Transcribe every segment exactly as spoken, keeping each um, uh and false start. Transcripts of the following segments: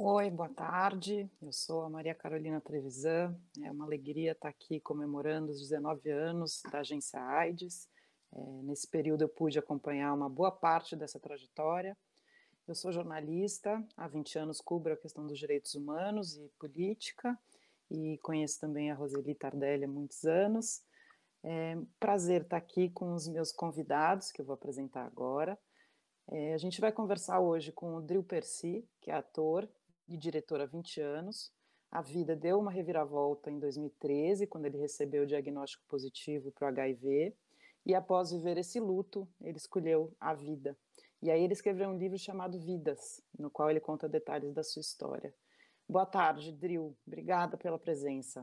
Oi, boa tarde. Eu sou a Maria Carolina Trevisan. É uma alegria estar aqui comemorando os dezenove anos da Agência AIDS. É, nesse período eu pude acompanhar uma boa parte dessa trajetória. Eu sou jornalista, há vinte anos cubro a questão dos direitos humanos e política, e conheço também a Roseli Tardelli há muitos anos. É um prazer estar aqui com os meus convidados, que eu vou apresentar agora. É, a gente vai conversar hoje com o Dril Percy, que é ator e diretor há vinte anos. A vida deu uma reviravolta em dois mil e treze, quando ele recebeu o diagnóstico positivo para o H I V, e após viver esse luto, ele escolheu a vida. E aí ele escreveu um livro chamado Vidas, no qual ele conta detalhes da sua história. Boa tarde, Dril. Obrigada pela presença.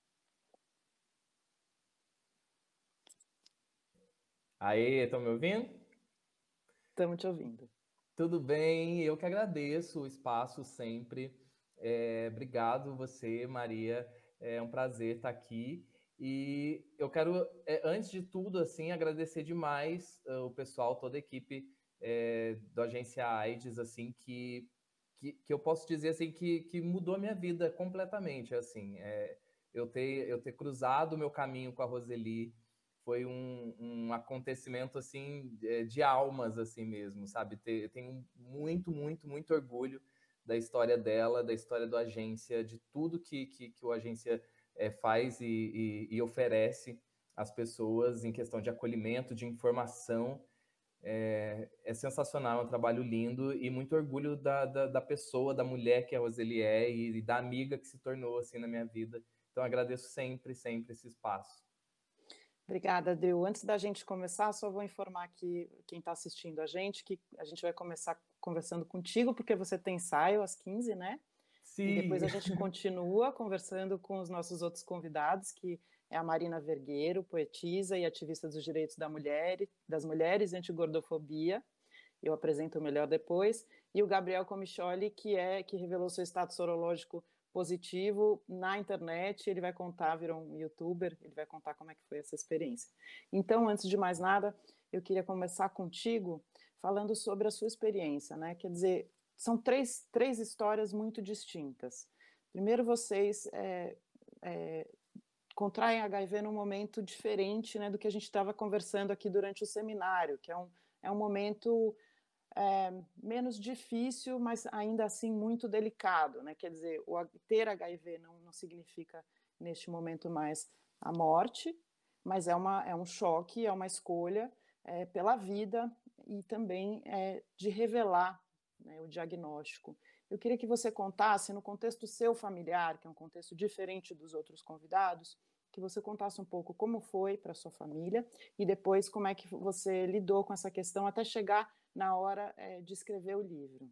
Aí, estão me ouvindo? Estamos te ouvindo. Tudo bem, eu que agradeço o espaço sempre. É, obrigado você, Maria. É um prazer estar aqui. E eu quero, é, antes de tudo, assim, agradecer demais uh, o pessoal, toda a equipe é, da Agência AIDS, assim, que, que, que eu posso dizer assim que, que mudou a minha vida completamente. Assim, é, eu ter, eu ter cruzado o meu caminho com a Roseli. Foi um, um acontecimento assim de almas assim mesmo, sabe? Eu tenho muito, muito, muito orgulho da história dela, da história do Agência, de tudo que, que, que o Agência é, faz e, e, e oferece às pessoas em questão de acolhimento, de informação. É, é sensacional, é um trabalho lindo e muito orgulho da, da, da pessoa, da mulher que a Roseli é e, e da amiga que se tornou assim na minha vida. Então agradeço sempre, sempre esse espaço. Obrigada, Dril. Antes da gente começar, só vou informar aqui quem está assistindo a gente que a gente vai começar conversando contigo, porque você tem ensaio às quinze, né? E depois Sim. a gente continua conversando com os nossos outros convidados, que é a Marina Vergueiro, poetisa e ativista dos direitos da mulher, das mulheres e antigordofobia. Eu apresento o melhor depois. E o Gabriel Comicholi, que é que revelou seu status sorológico positivo na internet. Ele vai contar, virou um youtuber, ele vai contar como é que foi essa experiência. Então, antes de mais nada, eu queria começar contigo falando sobre a sua experiência, né? Quer dizer, são três, três histórias muito distintas. Primeiro, vocês é, é, contraem H I V num momento diferente, né, do que a gente estava conversando aqui durante o seminário, que é um, é um momento é, menos difícil, mas ainda assim muito delicado, né? Quer dizer, o ter H I V não, não significa neste momento mais a morte, mas é, uma, é um choque, é uma escolha é, pela vida e também é, de revelar, né, o diagnóstico. Eu queria que você contasse, no contexto seu familiar, que é um contexto diferente dos outros convidados, que você contasse um pouco como foi para sua família e depois como é que você lidou com essa questão até chegar na hora é, de escrever o livro.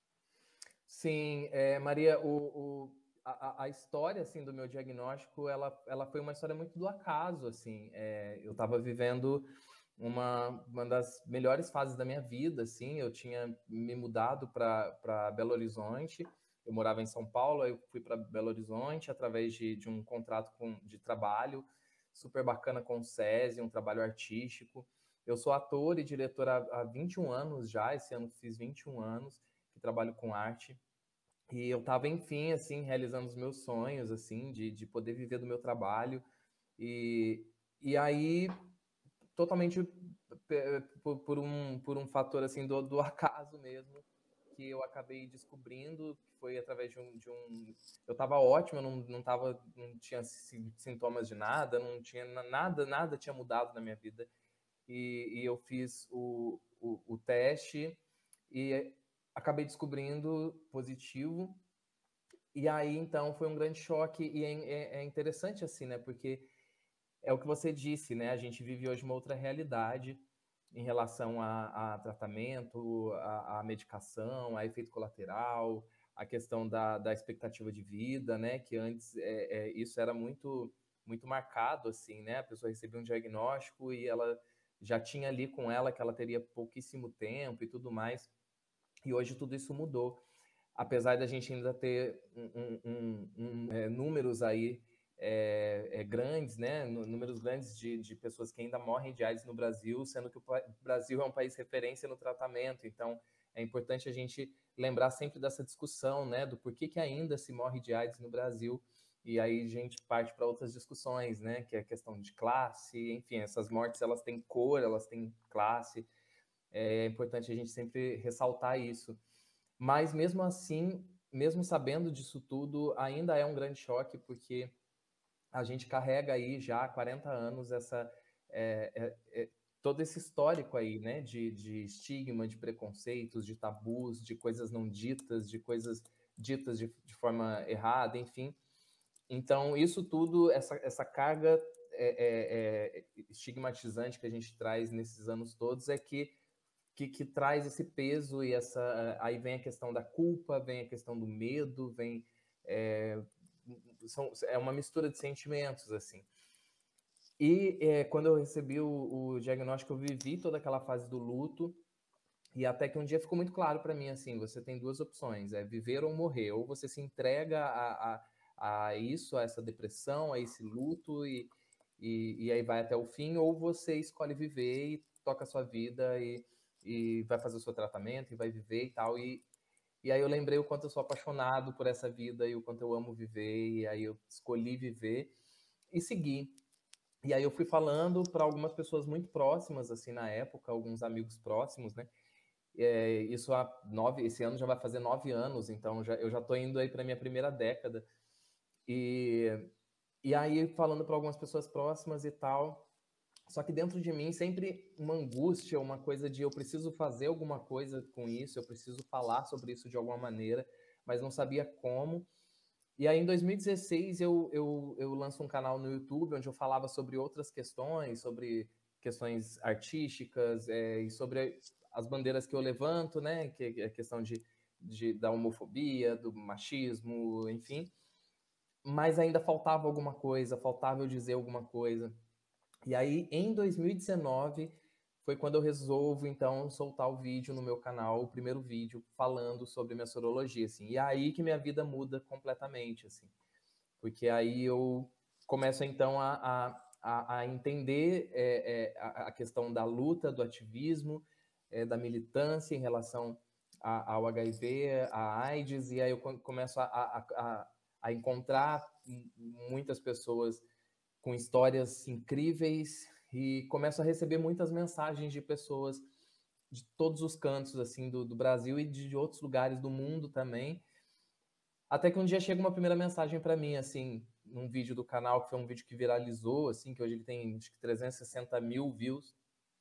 Sim, é, Maria, o, o, a, a história assim do meu diagnóstico, ela, ela foi uma história muito do acaso, assim. É, eu estava vivendo uma, uma das melhores fases da minha vida, assim. Eu tinha me mudado para Belo Horizonte. Eu morava em São Paulo, aí eu fui para Belo Horizonte através de, de um contrato com, de trabalho super bacana com o SESI, um trabalho artístico. Eu sou ator e diretor há, há vinte e um anos já, esse ano fiz vinte e um anos que trabalho com arte. E eu estava, enfim, assim, realizando os meus sonhos, assim, de, de poder viver do meu trabalho. E, e aí, totalmente por, por, um, por um fator, assim, do, do acaso mesmo, que eu acabei descobrindo, que foi através de um... De um eu estava ótimo, eu não, não, tava, não tinha sintomas de nada, não tinha nada, nada tinha mudado na minha vida. E, e eu fiz o, o, o teste e acabei descobrindo positivo. E aí, então, foi um grande choque. E é, é, é interessante, assim, né? Porque é o que você disse, né? A gente vive hoje uma outra realidade em relação a, a tratamento, a, a, medicação, a efeito colateral, a questão da, da expectativa de vida, né? Que antes é, é, isso era muito, muito marcado, assim, né? A pessoa recebia um diagnóstico e ela já tinha ali com ela que ela teria pouquíssimo tempo e tudo mais. E hoje tudo isso mudou. Apesar da gente ainda ter um, um, um, é, números aí é, é, grandes, né? Números grandes de, de pessoas que ainda morrem de AIDS no Brasil, sendo que o Brasil é um país referência no tratamento. Então, é importante a gente lembrar sempre dessa discussão, né, do porquê que ainda se morre de AIDS no Brasil, e aí a gente parte para outras discussões, né, que é a questão de classe, enfim, essas mortes elas têm cor, elas têm classe, é importante a gente sempre ressaltar isso. Mas mesmo assim, mesmo sabendo disso tudo, ainda é um grande choque, porque a gente carrega aí já há quarenta anos essa, é, é, é, todo esse histórico aí, né, de, de estigma, de preconceitos, de tabus, de coisas não ditas, de coisas ditas de, de forma errada, enfim. Então, isso tudo, essa, essa carga é, é, é, estigmatizante que a gente traz nesses anos todos é que, que, que traz esse peso e essa... Aí vem a questão da culpa, vem a questão do medo, vem... É, são, é uma mistura de sentimentos, assim. E é, quando eu recebi o, o diagnóstico, eu vivi toda aquela fase do luto, e até que um dia ficou muito claro para mim, assim, você tem duas opções, é viver ou morrer, ou você se entrega a, a, a isso, a essa depressão, a esse luto, e, e, e aí vai até o fim, ou você escolhe viver e toca a sua vida, e, e vai fazer o seu tratamento, e vai viver e tal, e, e aí eu lembrei o quanto eu sou apaixonado por essa vida, e o quanto eu amo viver, e aí eu escolhi viver, e segui. E aí eu fui falando para algumas pessoas muito próximas, assim, na época, alguns amigos próximos, né, é, isso há nove, esse ano já vai fazer nove anos, então já, eu já estou indo aí para minha primeira década. E, e aí falando para algumas pessoas próximas e tal, só que dentro de mim sempre uma angústia, uma coisa de eu preciso fazer alguma coisa com isso, eu preciso falar sobre isso de alguma maneira, mas não sabia como. E aí em dois mil e dezesseis eu, eu, eu lanço um canal no YouTube onde eu falava sobre outras questões, sobre questões artísticas, é, e sobre as bandeiras que eu levanto, né, que é a questão de, de, da homofobia, do machismo, enfim. Mas ainda faltava alguma coisa, faltava eu dizer alguma coisa. E aí, em dois mil e dezenove, foi quando eu resolvo, então, soltar o vídeo no meu canal, o primeiro vídeo, falando sobre minha sorologia, assim. E é aí que minha vida muda completamente, assim. Porque aí eu começo, então, a, a, a entender é, é, a, a questão da luta, do ativismo, é, da militância em relação a, ao H I V, à AIDS, e aí eu começo a, a, a, a encontrar muitas pessoas com histórias incríveis e começo a receber muitas mensagens de pessoas de todos os cantos, assim, do, do Brasil e de outros lugares do mundo também. Até que um dia chega uma primeira mensagem para mim, assim, num vídeo do canal, que foi um vídeo que viralizou, assim, que hoje ele tem acho que trezentos e sessenta mil views,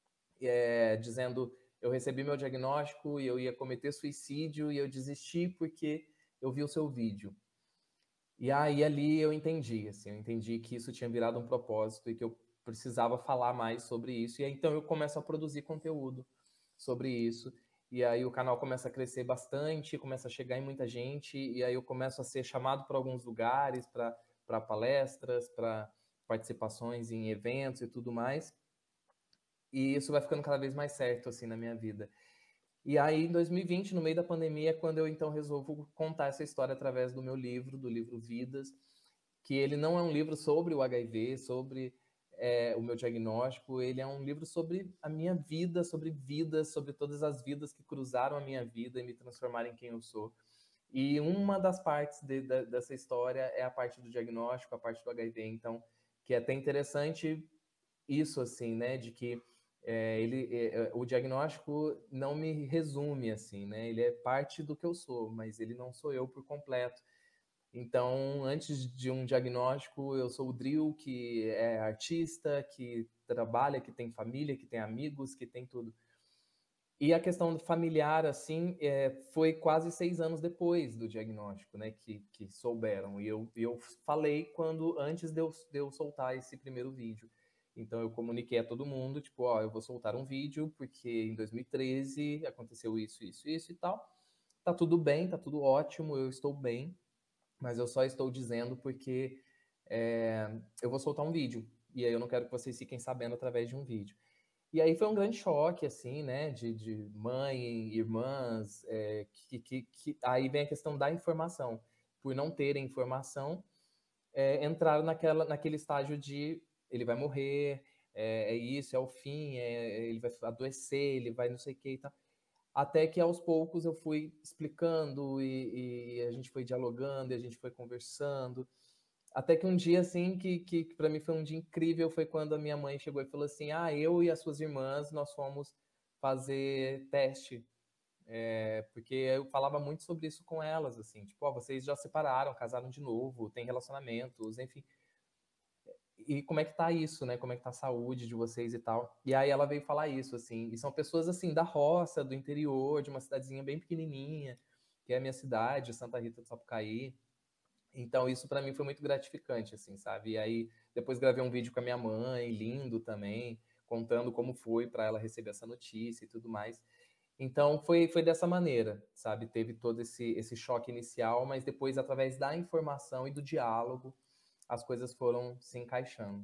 é, dizendo: eu recebi meu diagnóstico e eu ia cometer suicídio e eu desisti porque eu vi o seu vídeo. E aí ali eu entendi, assim, eu entendi que isso tinha virado um propósito e que eu precisava falar mais sobre isso. E aí, então eu começo a produzir conteúdo sobre isso. E aí o canal começa a crescer bastante, começa a chegar em muita gente, e aí eu começo a ser chamado para alguns lugares, para palestras, para participações em eventos e tudo mais. E isso vai ficando cada vez mais certo, assim, na minha vida. E aí, em dois mil e vinte, no meio da pandemia, é quando eu, então, resolvo contar essa história através do meu livro, do livro Vidas, que ele não é um livro sobre o H I V, sobre é, o meu diagnóstico, ele é um livro sobre a minha vida, sobre vidas, sobre todas as vidas que cruzaram a minha vida e me transformaram em quem eu sou. E uma das partes de, de, dessa história é a parte do diagnóstico, a parte do H I V, então, que é até interessante isso, assim, né, de que é, ele, é, o diagnóstico não me resume, assim, né, ele é parte do que eu sou, mas ele não sou eu por completo. Então, antes de um diagnóstico, eu sou o Drill, que é artista, que trabalha, que tem família, que tem amigos, que tem tudo. E a questão familiar, assim, é, foi quase seis anos depois do diagnóstico, né, que, que souberam. E eu, eu falei quando, antes de eu, de eu soltar esse primeiro vídeo. Então, eu comuniquei a todo mundo, tipo, ó, eu vou soltar um vídeo, porque em dois mil e treze aconteceu isso, isso, isso e tal. Tá tudo bem, tá tudo ótimo, eu estou bem, mas eu só estou dizendo porque é, eu vou soltar um vídeo. E aí eu não quero que vocês fiquem sabendo através de um vídeo. E aí foi um grande choque, assim, né, de, de mãe, irmãs, é, que, que, que... Aí vem a questão da informação. Por não terem informação, é, entraram naquela, naquele estágio de ele vai morrer, é, é isso, é o fim, é, ele vai adoecer, ele vai não sei o que e tal. até que aos poucos eu fui explicando e, e a gente foi dialogando, e a gente foi conversando, até que um dia, assim, que, que, que para mim foi um dia incrível, foi quando a minha mãe chegou e falou assim, ah, eu e as suas irmãs, nós fomos fazer teste, é, porque eu falava muito sobre isso com elas, assim, tipo, ó, vocês já separaram, casaram de novo, têm relacionamentos, enfim, e como é que tá isso, né? Como é que tá a saúde de vocês e tal. E aí ela veio falar isso, assim. E são pessoas, assim, da roça, do interior, de uma cidadezinha bem pequenininha, que é a minha cidade, Santa Rita do Sapucaí. Então isso para mim foi muito gratificante, assim, sabe? E aí depois gravei um vídeo com a minha mãe, lindo também, contando como foi para ela receber essa notícia e tudo mais. Então foi, foi dessa maneira, sabe? Teve todo esse, esse choque inicial, mas depois, através da informação e do diálogo, as coisas foram se encaixando.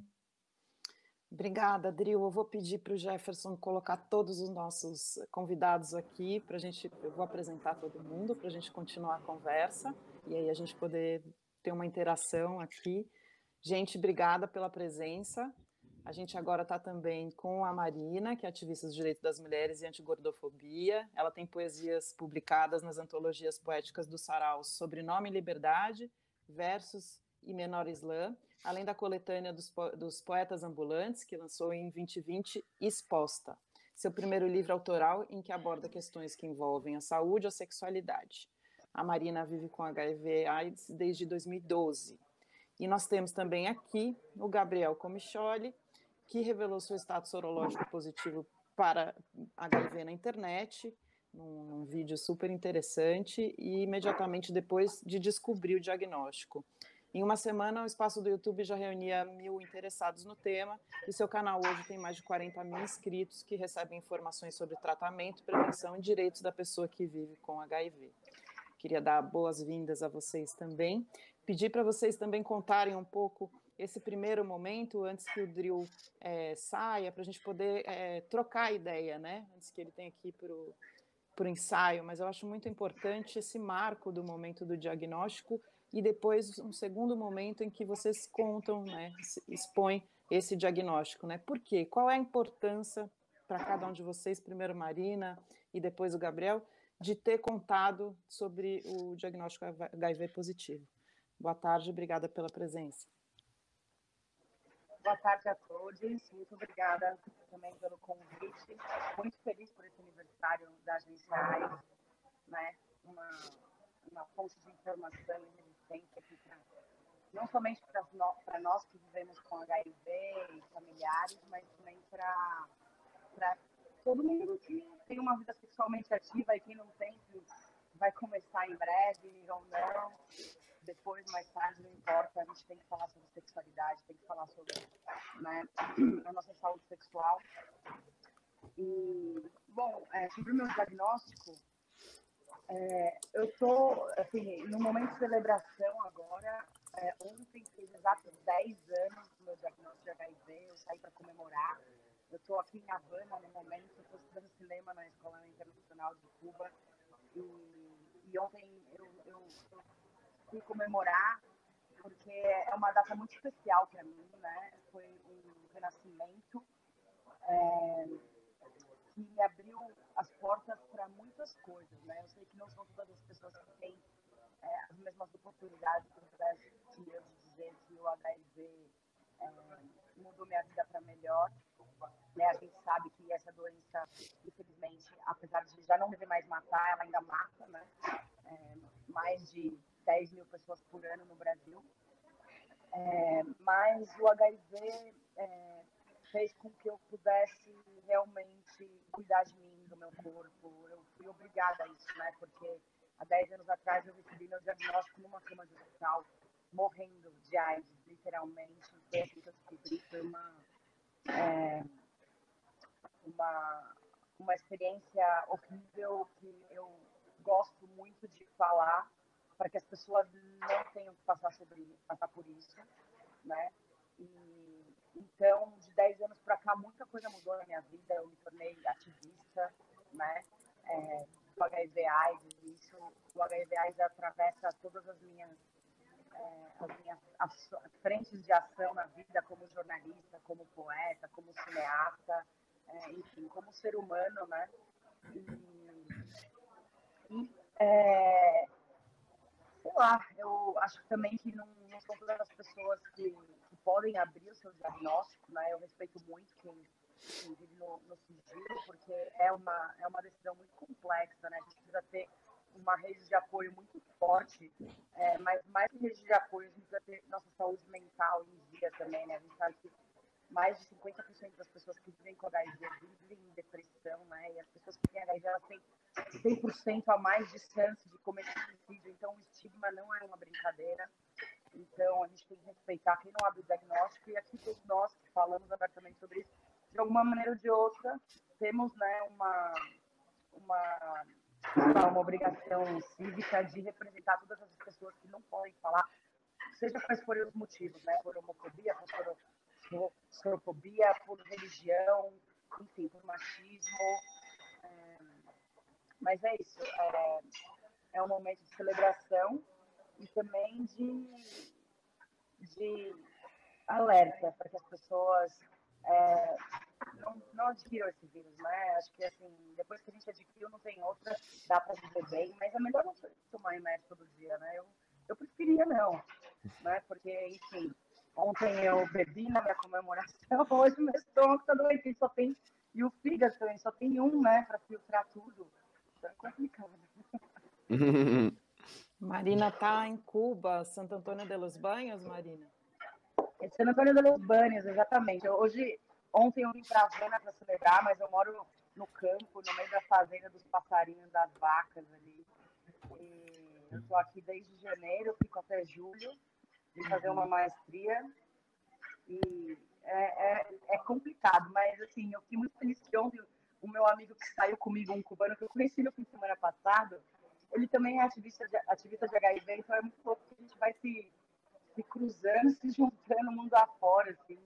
Obrigada, Dril. Eu vou pedir para o Jefferson colocar todos os nossos convidados aqui para a gente. Eu vou apresentar todo mundo para a gente continuar a conversa e aí a gente poder ter uma interação aqui. Gente, obrigada pela presença. A gente agora está também com a Marina, que é ativista dos direitos das mulheres e antigordofobia. Ela tem poesias publicadas nas antologias poéticas do Sarau Sobrenome e Liberdade, Versos e Menor Islã, além da coletânea dos, po dos Poetas Ambulantes, que lançou em vinte e vinte, Exposta, seu primeiro livro autoral em que aborda questões que envolvem a saúde ou a sexualidade. A Marina vive com H I V AIDS desde dois mil e doze. E nós temos também aqui o Gabriel Comicholi, que revelou seu status sorológico positivo para H I V na internet, num, num vídeo super interessante, e imediatamente depois de descobrir o diagnóstico. Em uma semana, o espaço do YouTube já reunia mil interessados no tema, e seu canal hoje tem mais de quarenta mil inscritos que recebem informações sobre tratamento, prevenção e direitos da pessoa que vive com H I V. Queria dar boas-vindas a vocês também. Pedir para vocês também contarem um pouco esse primeiro momento, antes que o Dril é, saia, para a gente poder é, trocar ideia, né? Antes que ele tenha que ir para o ensaio, mas eu acho muito importante esse marco do momento do diagnóstico e depois um segundo momento em que vocês contam, né, expõem esse diagnóstico, né? Por quê? Qual é a importância para cada um de vocês, primeiro Marina e depois o Gabriel, de ter contado sobre o diagnóstico H I V positivo? Boa tarde, obrigada pela presença. Boa tarde a todos, muito obrigada também pelo convite. Muito feliz por esse aniversário da Agência AIDS, né? Uma, uma fonte de informação e resistência aqui pra, não somente para nós que vivemos com H I V e familiares, mas também para todo mundo que tem uma vida sexualmente ativa e quem não tem, que vai começar em breve ou não. Depois, mais tarde, não importa, a gente tem que falar sobre sexualidade, tem que falar sobre, né, a nossa saúde sexual. E, bom, é, sobre o meu diagnóstico, é, eu estou, assim, no momento de celebração agora, é, ontem fez exatos dez anos do meu diagnóstico de H I V, eu saí para comemorar. Eu estou aqui em Havana no momento, eu estou estudando cinema na Escola Internacional de Cuba, e, e ontem eu, eu, eu fui comemorar, porque é uma data muito especial para mim, né? Foi um renascimento é, que me abriu as portas para muitas coisas, né? Eu sei que não são todas as pessoas que têm é, as mesmas oportunidades que eu de dizer que o H I V é, mudou minha vida para melhor. Né? A gente sabe que essa doença, infelizmente, apesar de já não dever mais matar, ela ainda mata, né? É, mais de dez mil pessoas por ano no Brasil. É, mas o H I V é, fez com que eu pudesse realmente cuidar de mim, do meu corpo. Eu fui obrigada a isso, né? Porque há dez anos atrás eu recebi meu diagnóstico numa cama de hospital, morrendo de AIDS, literalmente. Foi assim que eu descobri, foi uma, é, uma, uma experiência horrível que eu gosto muito de falar, para que as pessoas não tenham que passar, sobre, passar por isso, né? E, então, de dez anos para cá, muita coisa mudou na minha vida. Eu me tornei ativista, né? É, do H I V AIDS, isso, o H I V AIDS atravessa todas as minhas, é, as minhas as frentes de ação na vida, como jornalista, como poeta, como cineasta, é, enfim, como ser humano, né? E, E, é, sei lá, eu acho também que não, não são todas as pessoas que, que podem abrir o seu diagnóstico, né? Eu respeito muito quem, quem vive no, no sigilo, porque é uma, é uma decisão muito complexa, né? A gente precisa ter uma rede de apoio muito forte, é, mas mais que rede de apoio, a gente precisa ter nossa saúde mental em dia também, né? A gente sabe que mais de cinquenta por cento das pessoas que vivem com H I V vivem em depressão, né? E as pessoas que têm H I V, elas têm cem por cento a mais de chance de cometer suicídio. Então, o estigma não é uma brincadeira. Então, a gente tem que respeitar quem não abre o diagnóstico. E aqui, todos nós que falamos abertamente sobre isso, de alguma maneira ou de outra, temos, né, uma, uma, uma obrigação cívica de representar todas as pessoas que não podem falar, seja quais forem os motivos, né? Por homofobia, por xenofobia, por religião, enfim, por machismo. É, mas é isso, é, é um momento de celebração e também de, de alerta para que as pessoas é, não, não adquiram esse vírus, né? Acho que assim, depois que a gente adquiriu, não tem outra, dá para viver bem, mas é melhor não tomar remédio todo dia, né? Eu, eu preferia não, né? Porque, enfim, ontem eu bebi na minha comemoração, hoje meu estômago está doente, só tem, e o fígado também, só tem um, né, para filtrar tudo. Então é complicado. Marina tá em Cuba, Santo Antônio de los Banhos, Marina? É Santo Antônio de los Banhos, exatamente. Hoje, ontem eu vim para Havana para celebrar, mas eu moro no campo, no meio da fazenda dos passarinhos, das vacas ali. E eu estou aqui desde janeiro, fico até julho, vim fazer uma maestria. E é, é, é complicado, mas assim, eu fiquei muito feliz que ontem o meu amigo que saiu comigo, um cubano que eu conheci no fim de semana passado, ele também é ativista de, ativista de H I V, então é muito louco que a gente vai se, se cruzando, se juntando mundo afora, assim.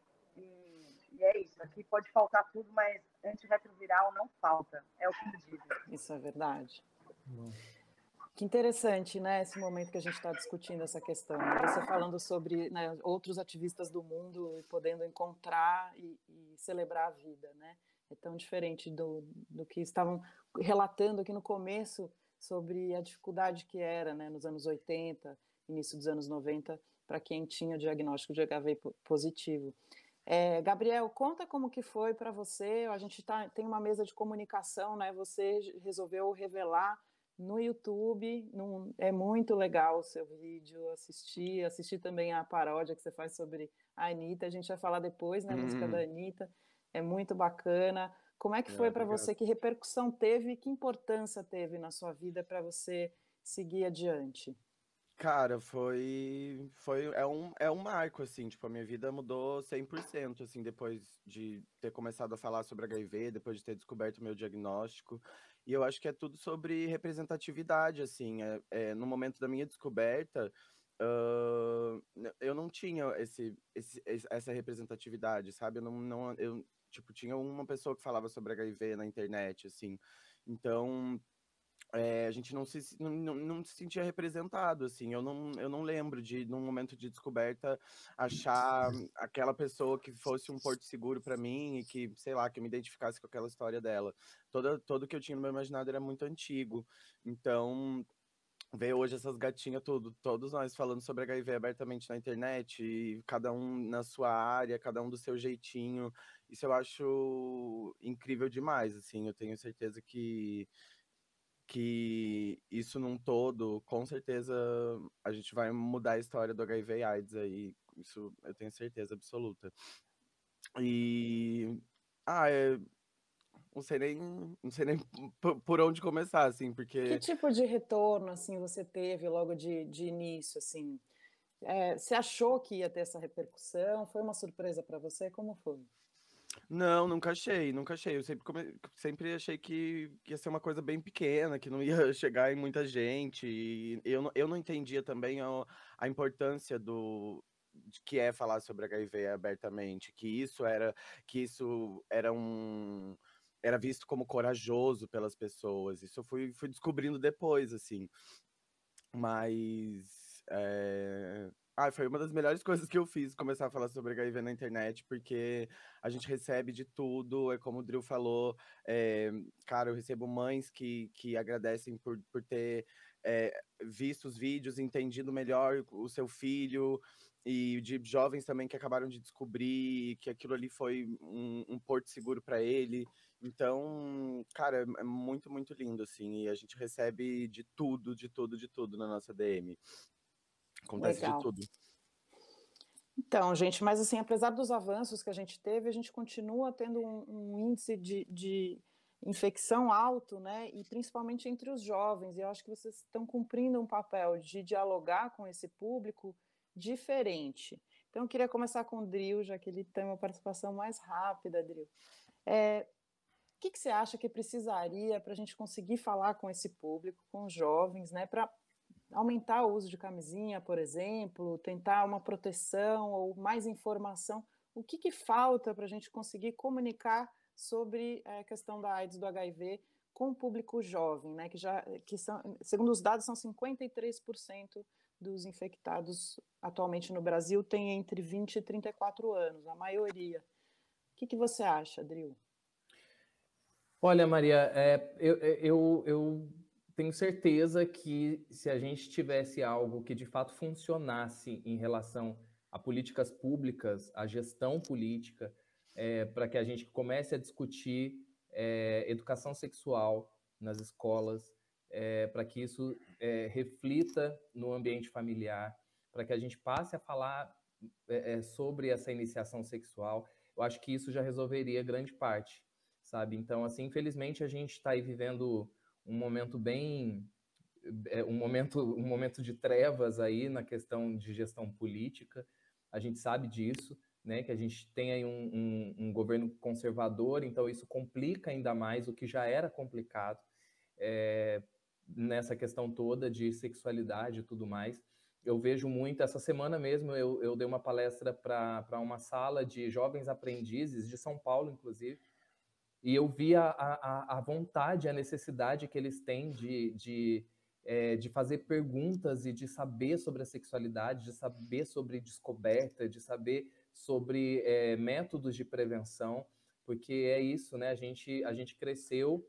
E, e é isso, aqui pode faltar tudo, mas antirretroviral não falta, é o que me dizem. Isso é verdade. Hum. Que interessante, né, esse momento que a gente está discutindo essa questão. Né? Você falando sobre, né, outros ativistas do mundo podendo encontrar e, e celebrar a vida, né? É tão diferente do, do que estavam relatando aqui no começo sobre a dificuldade que era, né, nos anos oitenta, início dos anos noventa, para quem tinha o diagnóstico de H I V positivo. É, Gabriel, conta como que foi para você. A gente tá, tem uma mesa de comunicação, né? Você resolveu revelar no YouTube, num, é muito legal o seu vídeo, assistir, assistir também a paródia que você faz sobre a Anitta, a gente vai falar depois, né, a hum. música da Anitta, é muito bacana. Como é que foi é, para você, que repercussão teve e que importância teve na sua vida para você seguir adiante? Cara, foi, foi é, um, é um marco, assim, tipo, a minha vida mudou cem por cento, assim, depois de ter começado a falar sobre H I V, depois de ter descoberto o meu diagnóstico, e eu acho que é tudo sobre representatividade, assim, é, é, no momento da minha descoberta, uh, eu não tinha esse, esse, essa representatividade, sabe, eu não, não, eu, tipo, tinha uma pessoa que falava sobre H I V na internet, assim, então... É, a gente não se, não, não, não se sentia representado, assim, eu não, eu não lembro de, num momento de descoberta, achar aquela pessoa que fosse um porto seguro para mim e que, sei lá, que eu me identificasse com aquela história dela. Toda, todo que eu tinha no meu imaginário era muito antigo, então... ver hoje essas gatinhas, tudo, todos nós falando sobre H I V abertamente na internet, e cada um na sua área, cada um do seu jeitinho, isso eu acho incrível demais, assim, eu tenho certeza que que isso num todo, com certeza, a gente vai mudar a história do H I V e AIDS aí, isso eu tenho certeza absoluta. E... Ah, é... Não sei nem, não sei nem por onde começar, assim, porque... Que tipo de retorno, assim, você teve logo de, de início, assim? É, você achou que ia ter essa repercussão? Foi uma surpresa para você? Como foi? Não, nunca achei, nunca achei. Eu sempre, come... sempre achei que ia ser uma coisa bem pequena, que não ia chegar em muita gente. E eu, não, eu não entendia também a, a importância do de que é falar sobre H I V abertamente, que isso era, que isso era um era visto como corajoso pelas pessoas. Isso eu fui, fui descobrindo depois, assim. Mas é... Ah, foi uma das melhores coisas que eu fiz, começar a falar sobre H I V na internet, porque a gente recebe de tudo, é como o Drill falou, é, cara, eu recebo mães que, que agradecem por, por ter é, visto os vídeos, entendido melhor o seu filho, e de jovens também que acabaram de descobrir que aquilo ali foi um, um porto seguro para ele. Então, cara, é muito, muito lindo, assim, e a gente recebe de tudo, de tudo, de tudo na nossa D M. Acontece de Legal. tudo. Então, gente, mas assim, apesar dos avanços que a gente teve, a gente continua tendo um, um índice de, de infecção alto, né? E principalmente entre os jovens. E eu acho que vocês estão cumprindo um papel de dialogar com esse público diferente. Então, eu queria começar com o Drill, já que ele tem uma participação mais rápida, Drill. É, o que, que você acha que precisaria para a gente conseguir falar com esse público, com os jovens, né? Para aumentar o uso de camisinha, por exemplo, tentar uma proteção ou mais informação. O que, que falta para a gente conseguir comunicar sobre a questão da AIDS, do H I V, com o público jovem, né? Que já, que são, segundo os dados, são cinquenta e três por cento dos infectados atualmente no Brasil tem entre vinte e trinta e quatro anos, a maioria. O que, que você acha, Drill? Olha, Maria, é, eu, eu, eu tenho certeza que se a gente tivesse algo que de fato funcionasse em relação a políticas públicas, a gestão política, é, para que a gente comece a discutir é, educação sexual nas escolas, é, para que isso é, reflita no ambiente familiar, para que a gente passe a falar é, sobre essa iniciação sexual, eu acho que isso já resolveria grande parte, sabe? Então, assim, infelizmente a gente está aí vivendo um momento bem, um momento, um momento de trevas aí na questão de gestão política. A gente sabe disso, né? Que a gente tem aí um, um, um governo conservador, então isso complica ainda mais o que já era complicado é, nessa questão toda de sexualidade e tudo mais. Eu vejo muito, essa semana mesmo eu, eu dei uma palestra para uma sala de jovens aprendizes de São Paulo, inclusive, e eu vi a, a, a vontade, a necessidade que eles têm de, de, é, de fazer perguntas e de saber sobre a sexualidade, de saber sobre descoberta, de saber sobre é, métodos de prevenção, porque é isso, né? A gente, a gente cresceu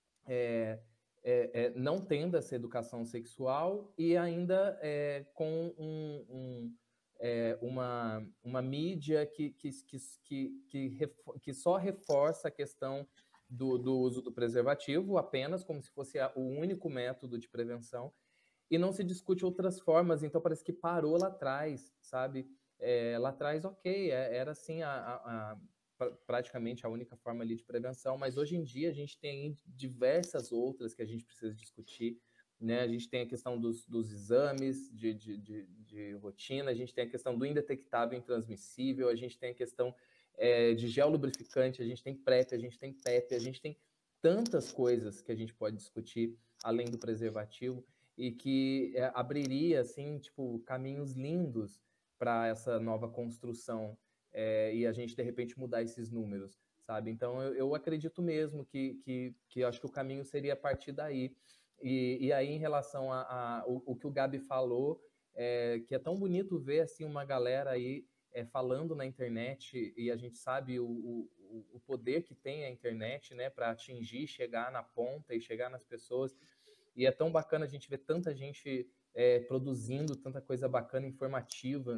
é, é, é, não tendo essa educação sexual e ainda é, com um, um É, uma, uma mídia que, que, que, que, que, que só reforça a questão do, do uso do preservativo apenas como se fosse a, o único método de prevenção e não se discute outras formas, então parece que parou lá atrás, sabe? É, lá atrás, ok, era assim a, a, a, praticamente a única forma ali de prevenção, mas hoje em dia a gente tem diversas outras que a gente precisa discutir, né? A gente tem a questão dos, dos exames de, de, de, de rotina, a gente tem a questão do indetectável intransmissível, a gente tem a questão é, de gel lubrificante, a gente tem PrEP, a gente tem PEP, a gente tem tantas coisas que a gente pode discutir além do preservativo e que é, abriria assim, tipo, caminhos lindos para essa nova construção é, e a gente de repente mudar esses números, sabe? Então eu, eu acredito mesmo que, que, que acho que o caminho seria a partir daí. E, e aí, em relação a, a o, o que o Gabi falou, é, que é tão bonito ver assim uma galera aí é, falando na internet, e a gente sabe o, o, o poder que tem a internet, né, para atingir, chegar na ponta e chegar nas pessoas. E é tão bacana a gente ver tanta gente é, produzindo tanta coisa bacana, informativa,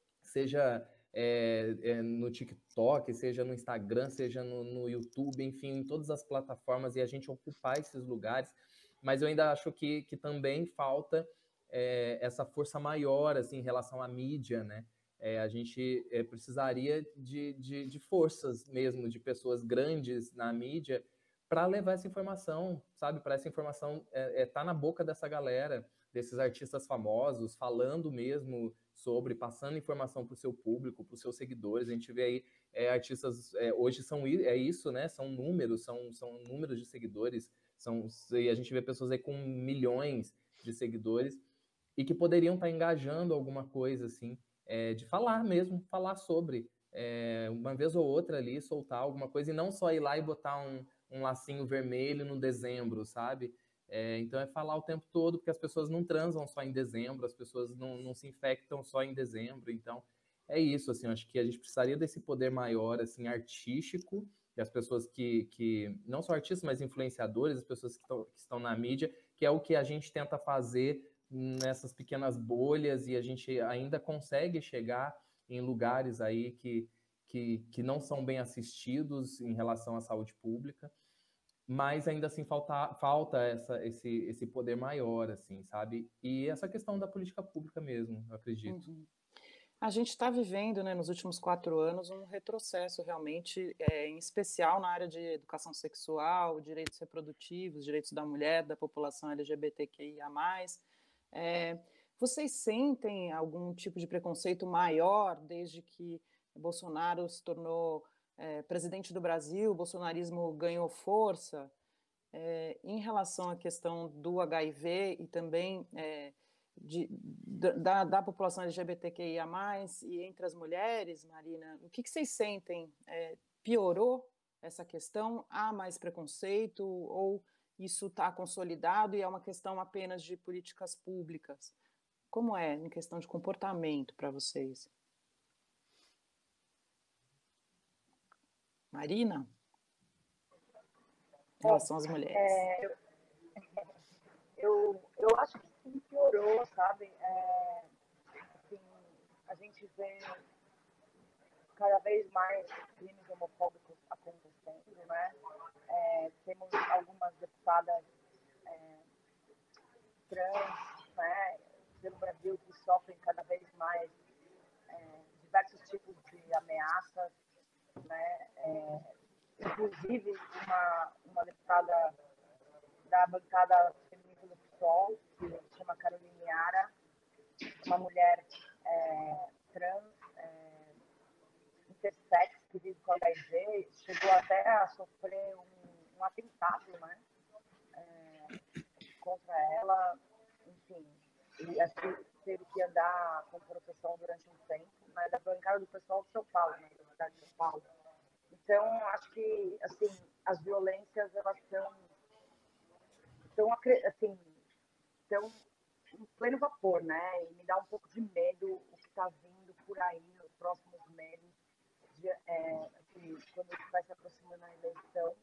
seja é, é, no TikTok, seja no Instagram, seja no, no YouTube, enfim, em todas as plataformas, e a gente ocupar esses lugares. Mas eu ainda acho que, que também falta é, essa força maior assim, em relação à mídia, né? É, a gente é, precisaria de, de, de forças mesmo, de pessoas grandes na mídia para levar essa informação, sabe? Para essa informação é, é, tá na boca dessa galera, desses artistas famosos, falando mesmo sobre, passando informação para o seu público, para os seus seguidores. A gente vê aí é, artistas, é, hoje são é isso, né? São números, são, são números de seguidores. São, e a gente vê pessoas aí com milhões de seguidores e que poderiam estar engajando alguma coisa, assim, é, de falar mesmo, falar sobre, é, uma vez ou outra ali, soltar alguma coisa e não só ir lá e botar um, um lacinho vermelho no dezembro, sabe? É, então é falar o tempo todo, porque as pessoas não transam só em dezembro, as pessoas não, não se infectam só em dezembro. Então é isso, assim, eu acho que a gente precisaria desse poder maior, assim, artístico, e as pessoas que, que não só artistas, mas influenciadores, as pessoas que, tão, que estão na mídia, que é o que a gente tenta fazer nessas pequenas bolhas, e a gente ainda consegue chegar em lugares aí que, que, que não são bem assistidos em relação à saúde pública, mas ainda assim falta, falta essa, esse, esse poder maior, assim, sabe? E essa questão da política pública mesmo, eu acredito. Uhum. A gente está vivendo, né, nos últimos quatro anos, um retrocesso realmente, é, em especial na área de educação sexual, direitos reprodutivos, direitos da mulher, da população L G B T Q I A mais. É, vocês sentem algum tipo de preconceito maior desde que Bolsonaro se tornou é, presidente do Brasil, o bolsonarismo ganhou força? É, em relação à questão do H I V e também é, de, da, da população L G B T Q I A mais, e entre as mulheres, Marina, o que, que vocês sentem? É, piorou essa questão? Há mais preconceito ou isso está consolidado e é uma questão apenas de políticas públicas? Como é em questão de comportamento para vocês? Marina? Em Bom, relação às mulheres. é, eu, eu acho que sim, piorou, sabe? É, assim, a gente vê cada vez mais crimes homofóbicos acontecendo, né? É, temos algumas deputadas é, trans, né, pelo Brasil que sofrem cada vez mais é, diversos tipos de ameaças, né? É, inclusive uma, uma deputada da bancada feminista do P SOL, que se chama Caroline Yara, uma mulher é, trans, é, intersex, que vive com H I V, chegou até a sofrer um, um atentado, né, é, contra ela, enfim, e acho que teve que andar com proteção durante um tempo, mas da bancada do pessoal de São Paulo, né, da cidade de São Paulo. Então, acho que, assim, as violências, elas estão, estão assim, estão em pleno vapor, né? E me dá um pouco de medo o que está vindo por aí nos próximos meses, de, é, assim, quando vai se aproximando a eleição.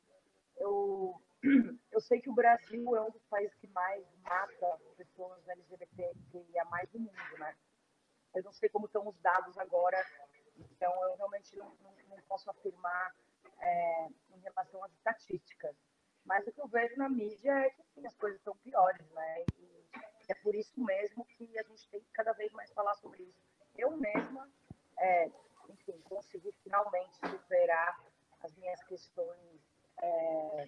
Eu, eu sei que o Brasil é um dos países que mais mata pessoas L G B T Q I A mais do mundo, né? Eu não sei como estão os dados agora, então eu realmente não, não, não posso afirmar é, em relação às estatísticas. Mas o que eu vejo na mídia é que sim, as coisas estão piores, né? E é por isso mesmo que a gente tem que cada vez mais falar sobre isso. Eu mesma, é, enfim, consegui finalmente superar as minhas questões é,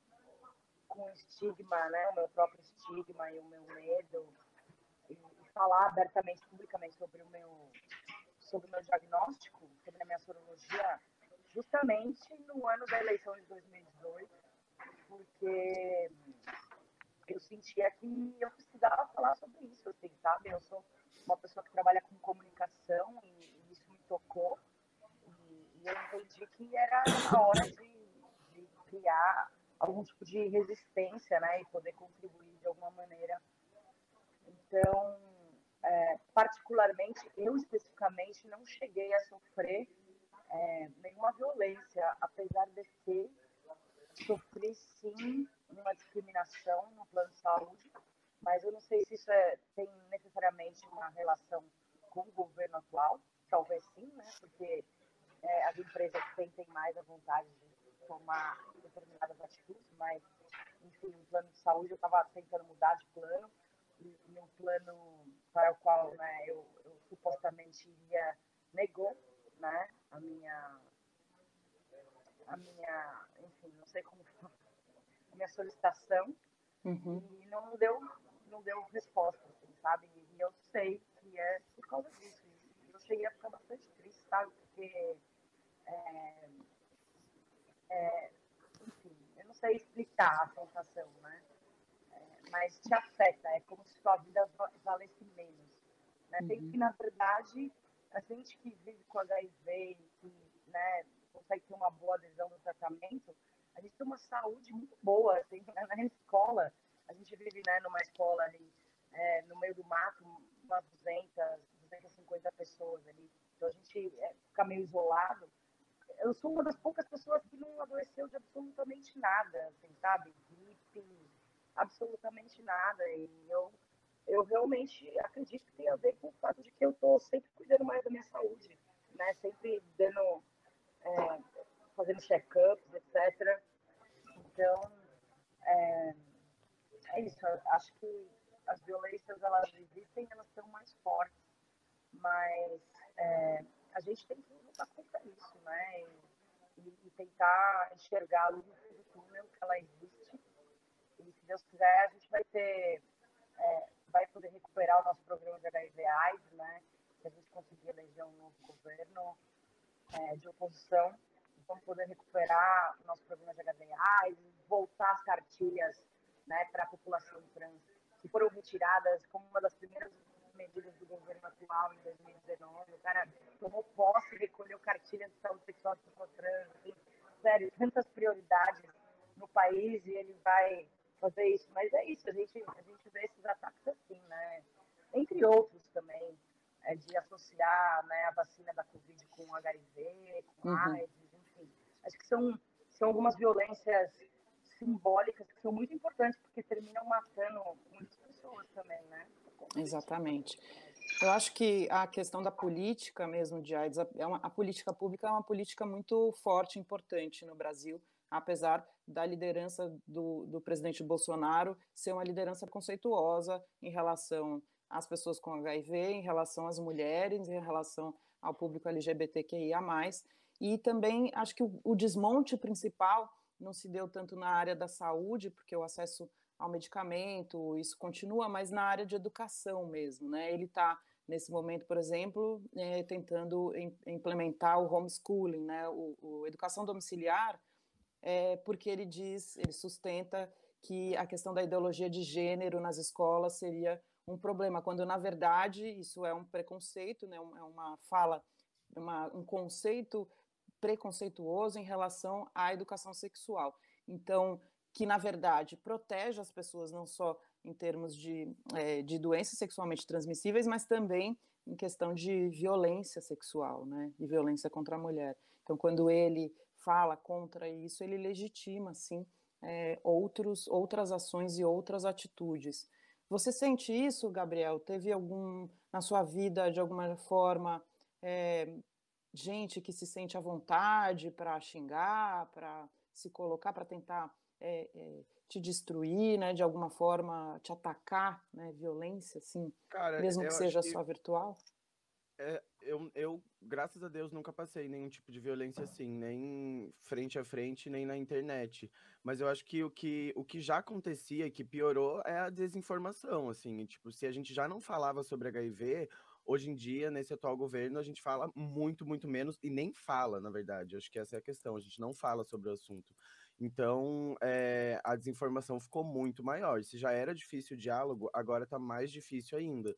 com estigma, né? O meu próprio estigma e o meu medo, e, e falar abertamente, publicamente sobre o meu, sobre o meu diagnóstico, sobre a minha sorologia, justamente no ano da eleição de dois mil e dezoito, porque eu sentia que eu precisava falar sobre isso, assim, sabe? Eu sou uma pessoa que trabalha com comunicação e, e isso me tocou, e, e eu entendi que era a hora de, de criar algum tipo de resistência, né? E poder contribuir de alguma maneira. Então, é, particularmente, eu especificamente não cheguei a sofrer é, nenhuma violência, apesar de que sofri sim uma discriminação no plano de saúde, mas eu não sei se isso é, tem necessariamente uma relação com o governo atual, talvez sim, né? Porque é, as empresas sentem mais a vontade de tomar determinadas atitudes, mas, enfim, o plano de saúde eu estava tentando mudar de plano, e no plano para o qual, né, eu, eu supostamente iria, negou, né, a minha a minha, enfim, não sei como, a minha solicitação, Uhum. e não deu, não deu resposta, assim, sabe? E eu sei que é por causa disso. E eu cheguei a ficar bastante triste, sabe? Porque, é, é, enfim, eu não sei explicar a sensação, né? É, mas te afeta, é como se sua vida valesse menos. Né? Tem Uhum. que, na verdade, a gente que vive com H I V e que, né, consegue ter uma boa adesão no tratamento, a gente tem uma saúde muito boa, assim, na escola, a gente vive, né, numa escola ali, é, no meio do mato, umas duzentas, duzentas e cinquenta pessoas ali, então a gente é, fica meio isolado. Eu sou uma das poucas pessoas que não adoeceu de absolutamente nada, assim, sabe? Gripe, absolutamente nada. E eu, eu realmente acredito que tem a ver com o fato de que eu estou sempre cuidando mais da minha saúde, né? Sempre dando, é, fazendo check-ups, etcétera. Então, é, é isso. Eu acho que as violências, elas existem, elas são mais fortes, mas é, a gente tem que lutar contra isso, né? E, e tentar enxergar a luz no fim do túnel, que ela existe. E se Deus quiser, a gente vai ter, é, vai poder recuperar o nosso programa de H I V AIDS, né? Se a gente conseguir eleger um novo governo é, de oposição, vamos poder recuperar o nosso programa de H I V AIDS, voltar as cartilhas, né, para a população trans, que foram retiradas como uma das primeiras medidas do governo atual em dois mil e dezenove. O cara tomou posse e recolheu cartilha de saúde sexual de pessoas trans. Assim, sério, tantas prioridades no país e ele vai fazer isso. Mas é isso, a gente, a gente vê esses ataques assim, né? Entre outros também, é, de associar, né, a vacina da Covid com H I V, com Uhum. AIDS, enfim. Acho que são, são algumas violências simbólicas que são muito importantes, porque terminam matando muitas pessoas também, né? Exatamente. Eu acho que a questão da política mesmo de AIDS, é uma, a política pública é uma política muito forte e importante no Brasil, apesar da liderança do, do presidente Bolsonaro ser uma liderança conceituosa em relação às pessoas com H I V, em relação às mulheres, em relação ao público L G B T Q I A mais, e também acho que o, o desmonte principal não se deu tanto na área da saúde, porque o acesso ao medicamento, isso continua, mas na área de educação mesmo, né? Ele está, nesse momento, por exemplo, é, tentando em, implementar o homeschooling, né? O, o educação domiciliar, é, porque ele diz, ele sustenta que a questão da ideologia de gênero nas escolas seria um problema, quando, na verdade, isso é um preconceito, né? É uma fala, uma, um conceito preconceituoso em relação à educação sexual. Então, que, na verdade, protege as pessoas não só em termos de, é, de doenças sexualmente transmissíveis, mas também em questão de violência sexual, né, e violência contra a mulher. Então, quando ele fala contra isso, ele legitima, sim, é, outros, outras ações e outras atitudes. Você sente isso, Gabriel? Teve algum, na sua vida, de alguma forma, é, gente que se sente à vontade para xingar, para se colocar, para tentar é, é, te destruir, né, de alguma forma, te atacar, né, violência, assim, Cara, mesmo que eu acho seja que só virtual? é, eu, eu, graças a Deus, nunca passei nenhum tipo de violência assim, nem frente a frente, nem na internet. Mas eu acho que o que, o que já acontecia e que piorou é a desinformação, assim. E, tipo, se a gente já não falava sobre H I V, hoje em dia, nesse atual governo, a gente fala muito, muito menos e nem fala, na verdade. Eu acho que essa é a questão, a gente não fala sobre o assunto. Então, é, a desinformação ficou muito maior. Se já era difícil o diálogo, agora está mais difícil ainda.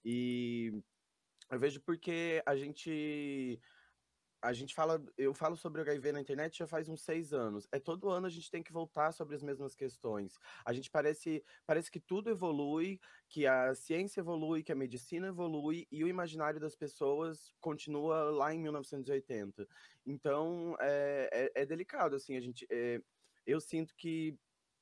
E eu vejo porque a gente a gente fala, eu falo sobre o H I V na internet já faz uns seis anos. É todo ano a gente tem que voltar sobre as mesmas questões. A gente parece, parece que tudo evolui, que a ciência evolui, que a medicina evolui e o imaginário das pessoas continua lá em mil novecentos e oitenta. Então é, é, é delicado, assim, a gente. É, eu sinto que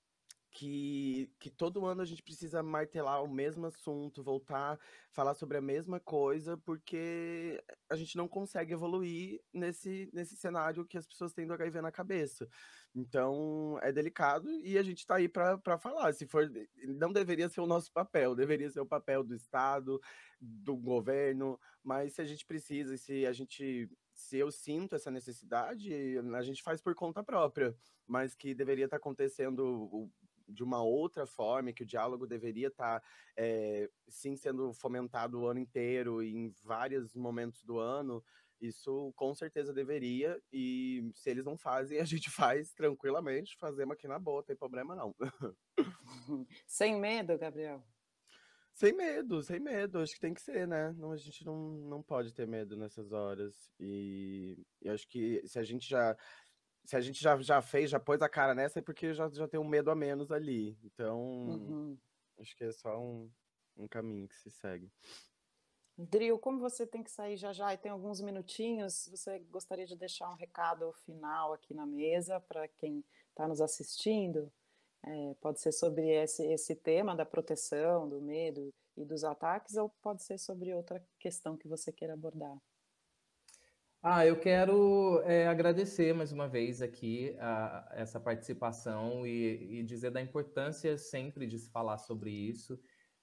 que, que todo ano a gente precisa martelar o mesmo assunto, voltar, falar sobre a mesma coisa, porque a gente não consegue evoluir nesse, nesse cenário que as pessoas têm do H I V na cabeça. Então, é delicado e a gente está aí para falar. Se for, não deveria ser o nosso papel, deveria ser o papel do Estado, do governo, mas se a gente precisa, se a gente. Se eu sinto essa necessidade, a gente faz por conta própria, mas que deveria estar acontecendo de uma outra forma, que o diálogo deveria estar, é, sim, sendo fomentado o ano inteiro e em vários momentos do ano, isso com certeza deveria, e se eles não fazem, a gente faz tranquilamente, fazemos aqui na boa, não tem problema não. Sem medo, Gabriel? Sem medo, sem medo, acho que tem que ser, né? Não, a gente não, não pode ter medo nessas horas, e eu acho que se a gente já se a gente já, já fez, já pôs a cara nessa, é porque já, já tem um medo a menos ali. Então, Uhum. acho que é só um, um caminho que se segue. Dril, como você tem que sair já já e tem alguns minutinhos, você gostaria de deixar um recado final aqui na mesa para quem está nos assistindo? É, pode ser sobre esse, esse tema da proteção, do medo e dos ataques, ou pode ser sobre outra questão que você queira abordar. Ah, eu quero é, agradecer mais uma vez aqui a, essa participação e, e dizer da importância sempre de se falar sobre isso.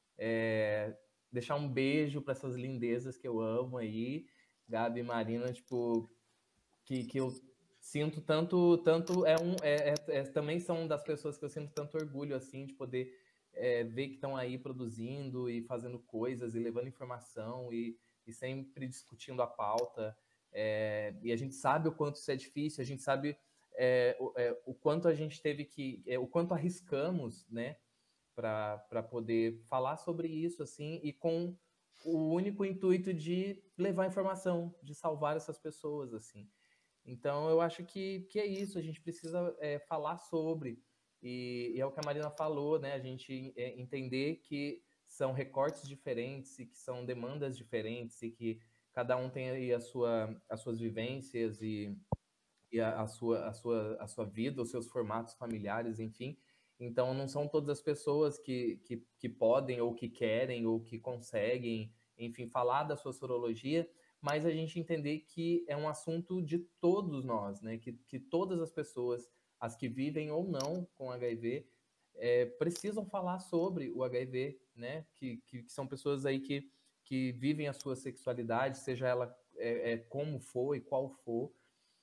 É, deixar um beijo para essas lindezas que eu amo aí, Gabi e Marina, tipo, que, que eu sinto tanto, tanto é um, é, é, é, também são das pessoas que eu sinto tanto orgulho, assim, de poder é, ver que estão aí produzindo e fazendo coisas e levando informação e, e sempre discutindo a pauta. É, e a gente sabe o quanto isso é difícil, a gente sabe é, o, é, o quanto a gente teve que, é, o quanto arriscamos, né, para poder falar sobre isso, assim, e com o único intuito de levar informação, de salvar essas pessoas, assim. Então, eu acho que, que é isso, a gente precisa é, falar sobre, e, e é o que a Marina falou, né, a gente é, entender que são recortes diferentes e que são demandas diferentes e que cada um tem aí a sua, as suas vivências e, e a, a, sua, a, sua, a sua vida, os seus formatos familiares, enfim. Então, não são todas as pessoas que, que, que podem ou que querem ou que conseguem, enfim, falar da sua sorologia, mas a gente entender que é um assunto de todos nós, né? Que, que todas as pessoas, as que vivem ou não com H I V, é, precisam falar sobre o H I V, né? Que, que, que são pessoas aí que, que vivem a sua sexualidade, seja ela é, é, como for e qual for,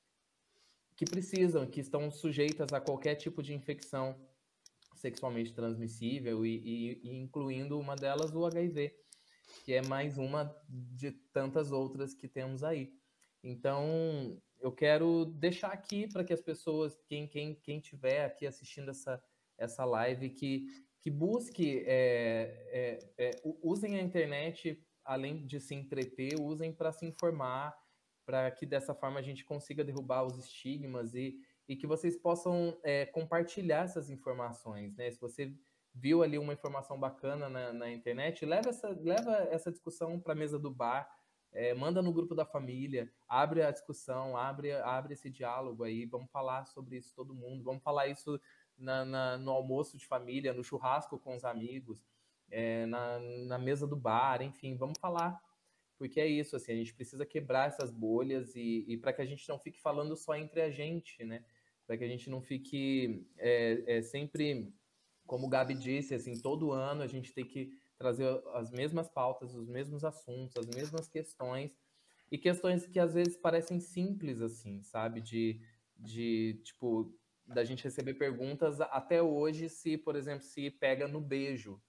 que precisam, que estão sujeitas a qualquer tipo de infecção sexualmente transmissível e, e, e incluindo uma delas o H I V, que é mais uma de tantas outras que temos aí. Então, eu quero deixar aqui para que as pessoas, quem quem quem tiver aqui assistindo essa essa live, que que busque, é, é, é, usem a internet, além de se entreter, usem para se informar, para que dessa forma a gente consiga derrubar os estigmas e, e que vocês possam é, compartilhar essas informações, né? Se você viu ali uma informação bacana na, na internet, leva essa, leva essa discussão para a mesa do bar, é, manda no grupo da família, abre a discussão, abre, abre esse diálogo aí, vamos falar sobre isso todo mundo, vamos falar isso na, na, no almoço de família, no churrasco com os amigos, é, na, na mesa do bar, enfim, vamos falar. Porque é isso, assim, a gente precisa quebrar essas bolhas e, e para que a gente não fique falando só entre a gente, né? Para que a gente não fique é, é, sempre, como o Gabi disse, assim, todo ano a gente tem que trazer as mesmas pautas, os mesmos assuntos, as mesmas questões, e questões que às vezes parecem simples, assim, sabe? De, de tipo, da gente receber perguntas até hoje se, por exemplo, se pega no beijo.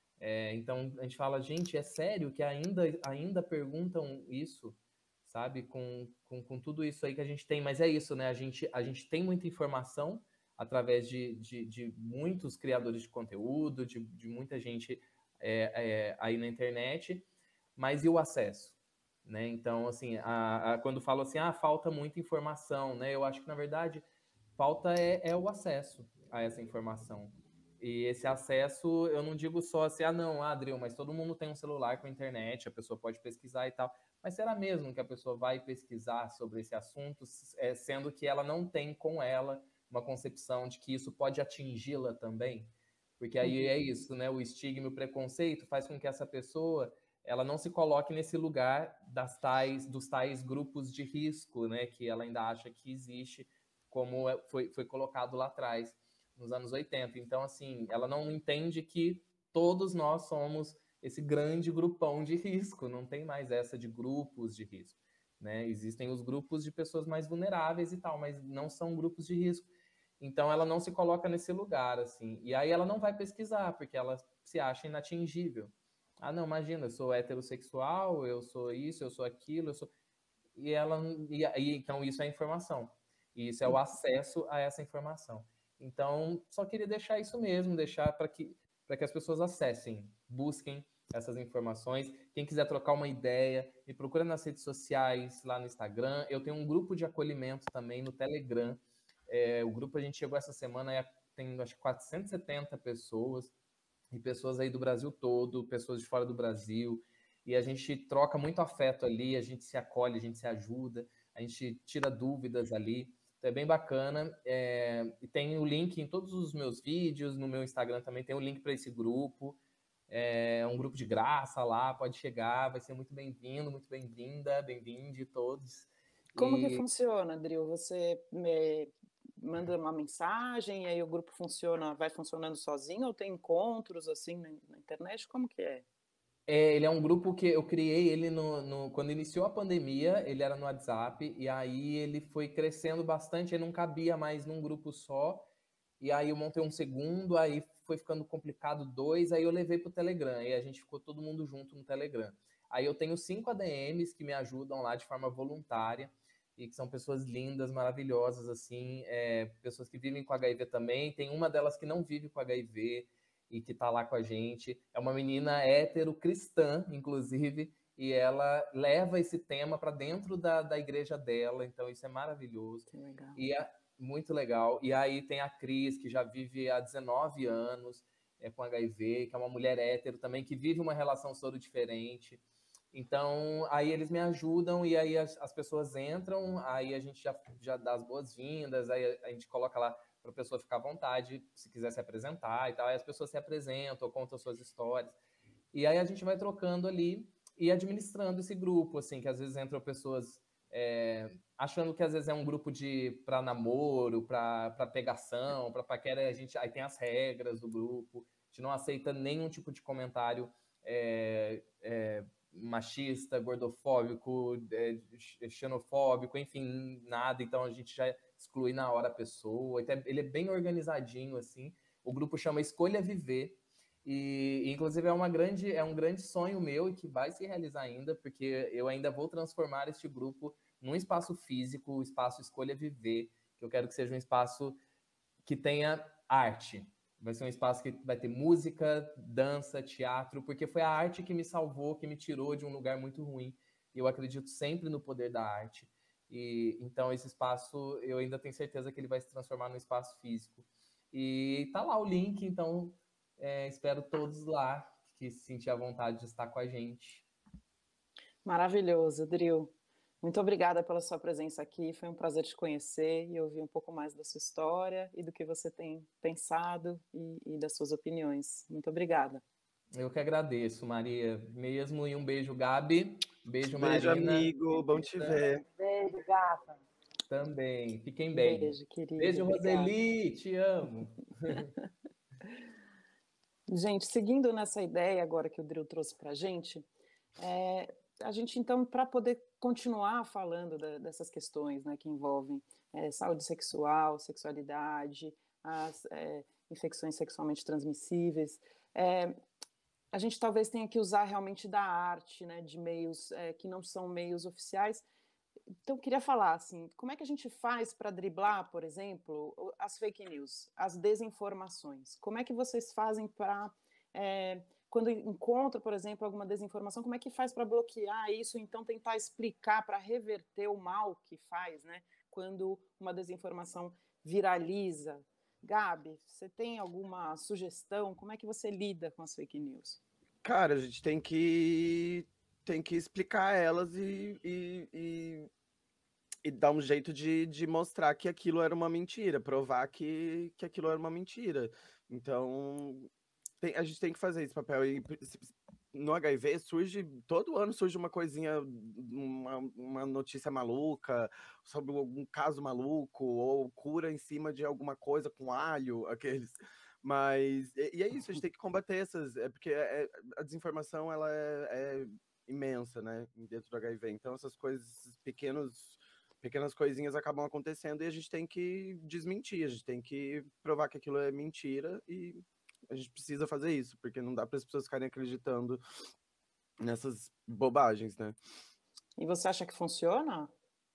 É, então a gente fala, gente, é sério que ainda, ainda perguntam isso, sabe? Com, com, com tudo isso aí que a gente tem, mas é isso, né? A gente, a gente tem muita informação através de, de, de muitos criadores de conteúdo, de, de muita gente é, é, aí na internet, mas e o acesso? Né? Então, assim, a, a, quando falo assim, ah, falta muita informação, né? Eu acho que, na verdade, falta é, é o acesso a essa informação. E esse acesso, eu não digo só assim, ah, não, Adriel, mas todo mundo tem um celular com internet, a pessoa pode pesquisar e tal. Mas será mesmo que a pessoa vai pesquisar sobre esse assunto, é, sendo que ela não tem com ela uma concepção de que isso pode atingi-la também? Porque aí é isso, né? O estigma e o preconceito faz com que essa pessoa ela não se coloque nesse lugar das tais, dos tais grupos de risco, né? Que ela ainda acha que existe, como foi, foi colocado lá atrás, nos anos oitenta. Então, assim, ela não entende que todos nós somos esse grande grupão de risco, não tem mais essa de grupos de risco, né? Existem os grupos de pessoas mais vulneráveis e tal, mas não são grupos de risco. Então, ela não se coloca nesse lugar, assim. E aí ela não vai pesquisar, porque ela se acha inatingível. Ah, não, imagina, eu sou heterossexual, eu sou isso, eu sou aquilo, eu sou... E ela... E, e, então, isso é informação. E isso é o acesso a essa informação. Então, só queria deixar isso mesmo, deixar para que, para que as pessoas acessem, busquem essas informações. Quem quiser trocar uma ideia, me procura nas redes sociais, lá no Instagram. Eu tenho um grupo de acolhimento também no Telegram, É, o grupo, a gente chegou essa semana, é, tem acho que quatrocentas e setenta pessoas, e pessoas aí do Brasil todo, pessoas de fora do Brasil, e a gente troca muito afeto ali, a gente se acolhe, a gente se ajuda, a gente tira dúvidas ali, então é bem bacana. É, e tem o link em todos os meus vídeos, no meu Instagram também tem o link para esse grupo. É um grupo de graça lá, pode chegar, vai ser muito bem-vindo, muito bem-vinda, bem-vinde todos. Como E... que funciona, Dril? Você me manda uma mensagem e aí o grupo funciona, vai funcionando sozinho ou tem encontros assim na, na internet? Como que é? É, ele é um grupo que eu criei ele no, no, quando iniciou a pandemia, ele era no WhatsApp, e aí ele foi crescendo bastante, ele não cabia mais num grupo só, e aí eu montei um segundo, aí foi ficando complicado dois, aí eu levei pro Telegram, e a gente ficou todo mundo junto no Telegram. Aí eu tenho cinco A D Ms que me ajudam lá de forma voluntária, e que são pessoas lindas, maravilhosas, assim, é, pessoas que vivem com H I V também, tem uma delas que não vive com H I V, e que tá lá com a gente. É uma menina hétero cristã, inclusive, e ela leva esse tema para dentro da, da igreja dela, então isso é maravilhoso. Que legal. E é muito legal. E aí tem a Cris, que já vive há dezenove anos é, com H I V, que é uma mulher hétero também, que vive uma relação soro diferente. Então, aí eles me ajudam e aí as, as pessoas entram, aí a gente já, já dá as boas-vindas, aí a, a gente coloca lá para a pessoa ficar à vontade, se quiser se apresentar e tal. Aí as pessoas se apresentam, contam suas histórias. E aí a gente vai trocando ali e administrando esse grupo, assim, que às vezes entram pessoas é, achando que às vezes é um grupo de para namoro, para pegação, para paquera. A gente, aí tem as regras do grupo. A gente não aceita nenhum tipo de comentário é, é, machista, gordofóbico, é, xenofóbico, enfim, nada. Então a gente já exclui na hora a pessoa. Ele é bem organizadinho, assim. O grupo chama Escolha Viver. E, inclusive, é, uma grande, é um grande sonho meu e que vai se realizar ainda, porque eu ainda vou transformar este grupo num espaço físico, o espaço Escolha Viver, que eu quero que seja um espaço que tenha arte. Vai ser um espaço que vai ter música, dança, teatro, porque foi a arte que me salvou, que me tirou de um lugar muito ruim. E eu acredito sempre no poder da arte. E então esse espaço, eu ainda tenho certeza que ele vai se transformar num espaço físico. E tá lá o link, então é, espero todos lá que se sentir à vontade de estar com a gente. Maravilhoso, Dril. Muito obrigada pela sua presença aqui, foi um prazer te conhecer e ouvir um pouco mais da sua história e do que você tem pensado e, e das suas opiniões. Muito obrigada. Eu que agradeço, Maria, mesmo, e um beijo, Gabi. Beijo, beijo, Marina. amigo, bom te ver. Beijo, gata. Também, fiquem bem. Beijo, querida. Beijo, obrigada. Roseli, te amo. Gente, seguindo nessa ideia agora que o Dril trouxe para a gente, é, a gente então, para poder continuar falando da, dessas questões, né, que envolvem é, saúde sexual, sexualidade, as é, infecções sexualmente transmissíveis, é, a gente talvez tenha que usar realmente da arte, né, de meios é, que não são meios oficiais. Então, eu queria falar assim, como é que a gente faz para driblar, por exemplo, as fake news, as desinformações? Como é que vocês fazem para, é, quando encontra, por exemplo, alguma desinformação, como é que faz para bloquear isso, então tentar explicar, para reverter o mal que faz, né? Quando uma desinformação viraliza. Gabi, você tem alguma sugestão? Como é que você lida com as fake news? Cara, a gente tem que tem que explicar elas e, e, e, e dar um jeito de, de mostrar que aquilo era uma mentira, provar que, que aquilo era uma mentira. Então, tem, a gente tem que fazer esse papel. E no H I V surge, todo ano surge uma coisinha, uma, uma notícia maluca sobre algum caso maluco, ou cura em cima de alguma coisa com alho, aqueles. Mas, e, e é isso, a gente tem que combater essas, é porque é, a desinformação, ela é, é imensa, né, dentro do H I V. Então, essas coisas, esses pequenos, pequenas coisinhas acabam acontecendo e a gente tem que desmentir, a gente tem que provar que aquilo é mentira e a gente precisa fazer isso, porque não dá para as pessoas ficarem acreditando nessas bobagens, né? E você acha que funciona?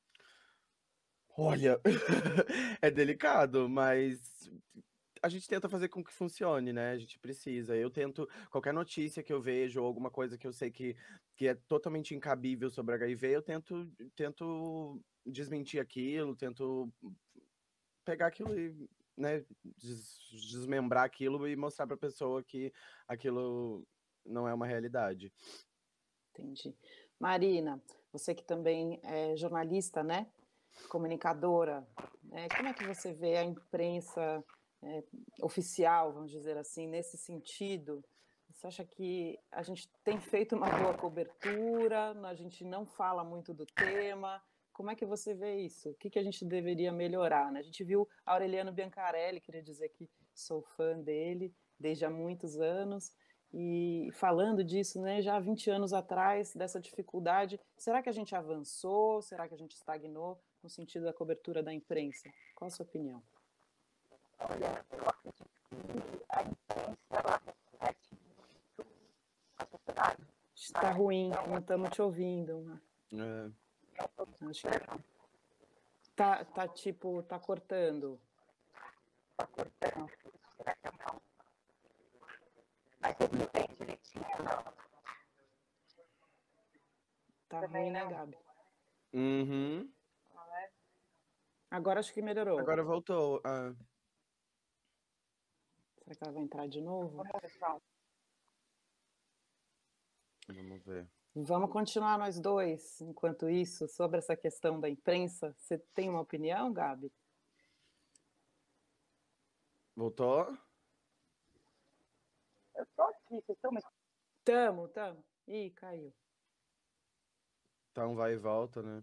Olha, é delicado, mas a gente tenta fazer com que funcione, né? A gente precisa. Eu tento, qualquer notícia que eu vejo, ou alguma coisa que eu sei que, que é totalmente incabível sobre H I V, eu tento, tento desmentir aquilo, tento pegar aquilo e, né, des- desmembrar aquilo e mostrar para a pessoa que aquilo não é uma realidade. Entendi. Marina, você que também é jornalista, né? Comunicadora, né? Como é que você vê a imprensa é, oficial, vamos dizer assim, nesse sentido? Você acha que a gente tem feito uma boa cobertura, a gente não fala muito do tema? Como é que você vê isso? O que, que a gente deveria melhorar, né? A gente viu Aureliano Biancarelli, queria dizer que sou fã dele desde há muitos anos, e falando disso, né, já há vinte anos atrás, dessa dificuldade, será que a gente avançou? Será que a gente estagnou no sentido da cobertura da imprensa? Qual a sua opinião? Olha, eu acredito que a imprensa ela reflete muito a sociedade. Está ruim, não estamos te ouvindo. É. Acho que tá, tá tipo, tá cortando. Está cortando, será que é mal? Mas eu não tenho direitinho, não. Tá Também ruim, né, não. Gabi? Uhum. Agora acho que melhorou. Agora voltou. Ah, Será que ela vai entrar de novo? Vamos, pessoal. vamos ver. Vamos continuar nós dois, enquanto isso, sobre essa questão da imprensa. Você tem uma opinião, Gabi? Voltou? Eu tô aqui, vocês estão me... Tamo, tamo. Ih, caiu. Tá um vai e volta, né?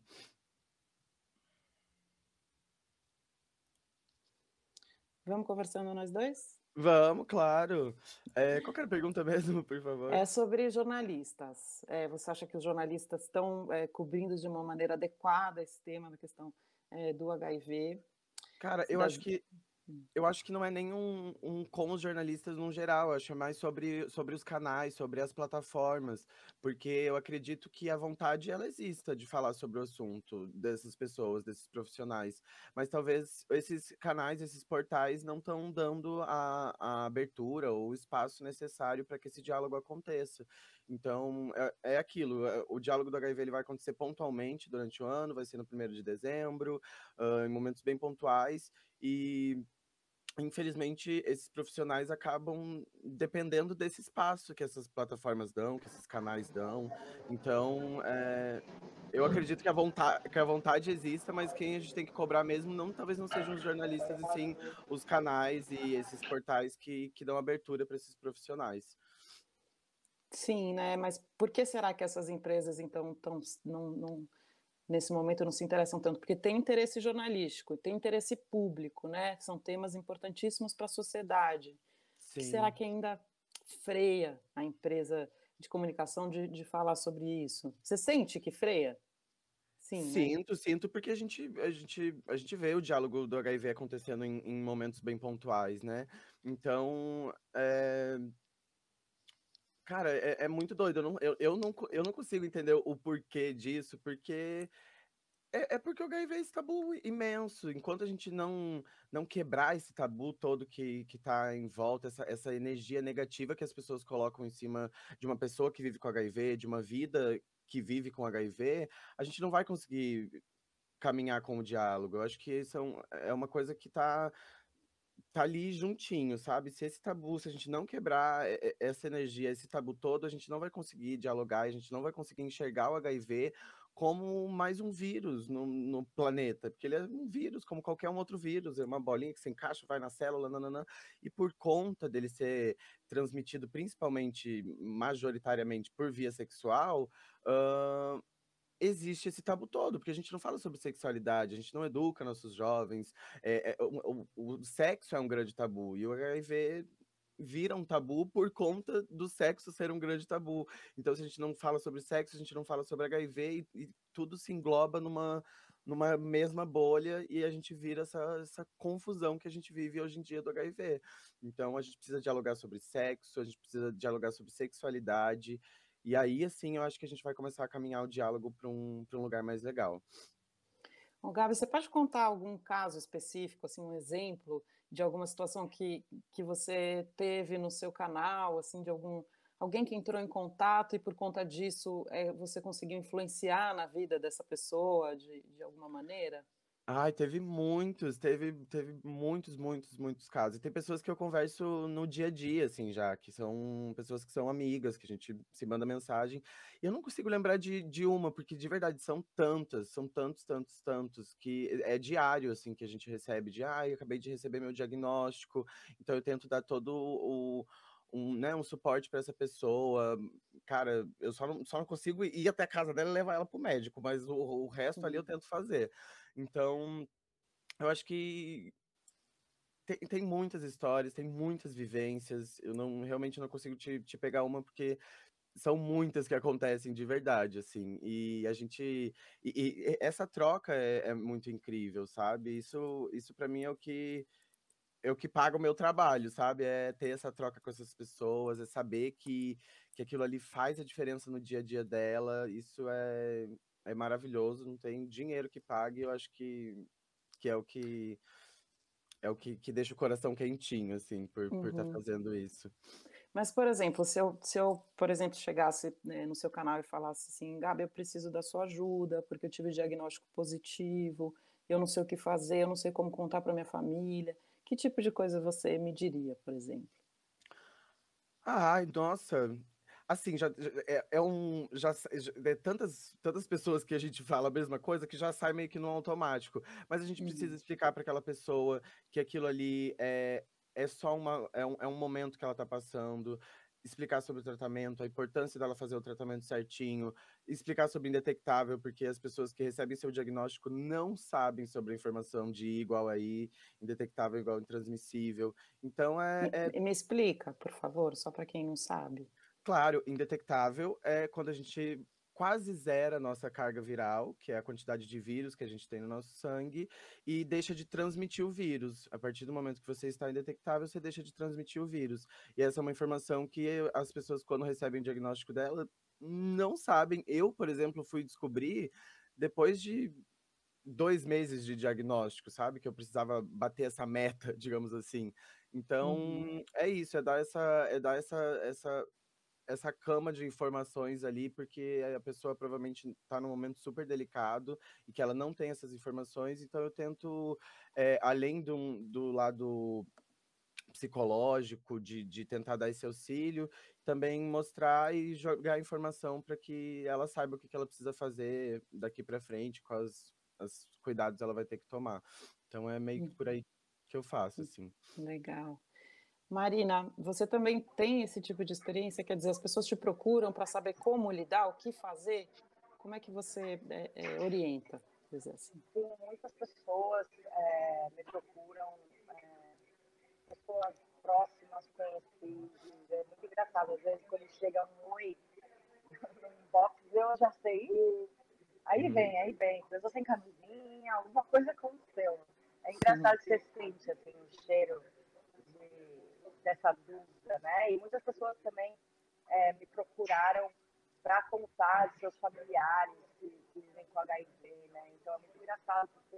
Vamos conversando nós dois? Vamos, claro. É, qual que era a pergunta mesmo, por favor? É sobre jornalistas. É, você acha que os jornalistas estão é, cobrindo de uma maneira adequada esse tema da questão é, do H I V? Cara, eu Das... acho que eu acho que não é nenhum um com os jornalistas no geral, eu acho que é mais sobre, sobre os canais, sobre as plataformas, porque eu acredito que a vontade ela exista de falar sobre o assunto dessas pessoas, desses profissionais, mas talvez esses canais, esses portais não estão dando a, a abertura ou o espaço necessário para que esse diálogo aconteça. Então, é, é aquilo, é, o diálogo do H I V ele vai acontecer pontualmente durante o ano, vai ser no primeiro de dezembro, uh, em momentos bem pontuais, e infelizmente, esses profissionais acabam dependendo desse espaço que essas plataformas dão, que esses canais dão. Então, é, eu acredito que a, vontade, que a vontade exista, mas quem a gente tem que cobrar mesmo, não, talvez não sejam os jornalistas, e sim os canais e esses portais que, que dão abertura para esses profissionais. Sim, né? Mas por que será que essas empresas, então, tão, não, não, nesse momento não se interessam tanto? Porque tem interesse jornalístico, tem interesse público, né? São temas importantíssimos para a sociedade. O que será Sim. que ainda freia a empresa de comunicação de, de falar sobre isso? Você sente que freia? Sim, né? Sinto, sinto, porque a gente, a gente, a gente vê o diálogo do H I V acontecendo em, em momentos bem pontuais, né? Então, é, cara, é, é muito doido. Eu não, eu, eu, não, co- eu não consigo entender o porquê disso, porque é, é porque o H I V é esse tabu imenso. Enquanto a gente não, não quebrar esse tabu todo que, que tá em volta, essa, essa energia negativa que as pessoas colocam em cima de uma pessoa que vive com H I V, de uma vida que vive com H I V, a gente não vai conseguir caminhar com o diálogo. Eu acho que isso é, um- é uma coisa que tá tá ali juntinho, sabe? Se esse tabu, se a gente não quebrar e- e- essa energia, esse tabu todo, a gente não vai conseguir dialogar, a gente não vai conseguir enxergar o H I V como mais um vírus no, no planeta, porque ele é um vírus, como qualquer um outro vírus, é uma bolinha que se encaixa, vai na célula, nananã, e por conta dele ser transmitido principalmente, majoritariamente por via sexual, ahn, existe esse tabu todo, porque a gente não fala sobre sexualidade, a gente não educa nossos jovens, é, é, o, o, o sexo é um grande tabu, e o H I V vira um tabu por conta do sexo ser um grande tabu. Então, se a gente não fala sobre sexo, a gente não fala sobre H I V, e, e tudo se engloba numa, numa mesma bolha, e a gente vira essa, essa confusão que a gente vive hoje em dia do H I V. Então, a gente precisa dialogar sobre sexo, a gente precisa dialogar sobre sexualidade, e aí, assim, eu acho que a gente vai começar a caminhar o diálogo para um, para um lugar mais legal. Ô, Gabi, você pode contar algum caso específico, assim, um exemplo de alguma situação que, que você teve no seu canal, assim, de algum alguém que entrou em contato e por conta disso é, você conseguiu influenciar na vida dessa pessoa de, de alguma maneira? Ai, teve muitos, teve teve muitos, muitos, muitos casos. E tem pessoas que eu converso no dia a dia, assim, já, que são pessoas que são amigas, que a gente se manda mensagem. E eu não consigo lembrar de de uma, porque de verdade são tantas, são tantos, tantos, tantos, que é é diário, assim, que a gente recebe de: "Ai, eu acabei de receber meu diagnóstico", então eu tento dar todo o um, né, um suporte para essa pessoa. Cara, eu só não só não consigo ir até a casa dela e levar ela para o médico, mas o o resto ali eu Sim. tento fazer. Então, eu acho que tem tem muitas histórias, tem muitas vivências, eu não realmente não consigo te te pegar uma, porque são muitas que acontecem de verdade, assim, e a gente e e e essa troca é é muito incrível, sabe, isso isso para mim é o que é o que paga o meu trabalho, sabe, é ter essa troca com essas pessoas, é saber que que aquilo ali faz a diferença no dia a dia dela, isso é é maravilhoso, não tem dinheiro que pague, eu acho que que é o que é o que que deixa o coração quentinho, assim, por por estar Uhum. fazendo isso. Mas, por exemplo, se eu se eu, por exemplo, chegasse, né, no seu canal e falasse assim: "Gabi, eu preciso da sua ajuda, porque eu tive diagnóstico positivo, eu não sei o que fazer, eu não sei como contar para minha família", que tipo de coisa você me diria, por exemplo? Ai, nossa, assim, já já é é um já sa já é tantas tantas pessoas que a gente fala a mesma coisa, que já sai meio que no automático, mas a gente precisa Uhum. explicar para aquela pessoa que aquilo ali é é só uma é um é um momento que ela tá passando, explicar sobre o tratamento, a importância dela fazer o tratamento certinho, explicar sobre indetectável, porque as pessoas que recebem seu diagnóstico não sabem sobre a informação de I igual a I, indetectável igual a intransmissível. Então é Me é me explica, por favor, só para quem não sabe. Claro, indetectável é quando a gente quase zera a nossa carga viral, que é a quantidade de vírus que a gente tem no nosso sangue, e deixa de transmitir o vírus. A partir do momento que você está indetectável, você deixa de transmitir o vírus. E essa é uma informação que as pessoas, quando recebem o diagnóstico dela, não sabem. Eu, por exemplo, fui descobrir depois de dois meses de diagnóstico, sabe, que eu precisava bater essa meta, digamos assim. Uhum. Então, é isso, é dar essa é dar essa essa essa cama de informações ali, porque a pessoa provavelmente está num momento super delicado e que ela não tem essas informações, então eu tento, eh, além de um do lado psicológico, de de tentar dar esse auxílio, também mostrar e jogar informação para que ela saiba o que que ela precisa fazer daqui para frente, quais os cuidados ela vai ter que tomar. Então é meio que por Uhum. aí que eu faço, Hum, assim. legal. Marina, você também tem esse tipo de experiência? Quer dizer, as pessoas te procuram para saber como lidar, o que fazer? Como é que você, eh eh, orienta, dizer assim? Sim, muitas pessoas eh, me procuram, eh, pessoas próximas, conhecidas. É muito engraçado. Às vezes, quando chega um oi no inbox, eu já sei. "Ih, aí Uhum. vem, aí vem. Eu tô sem camisinha, alguma coisa aconteceu." É engraçado que você sente assim, o cheiro de, dessa dúvida, né? E muitas pessoas também eh, me procuraram para contar de seus familiares que, que vivem com H I V, né? Então é muito engraçado porque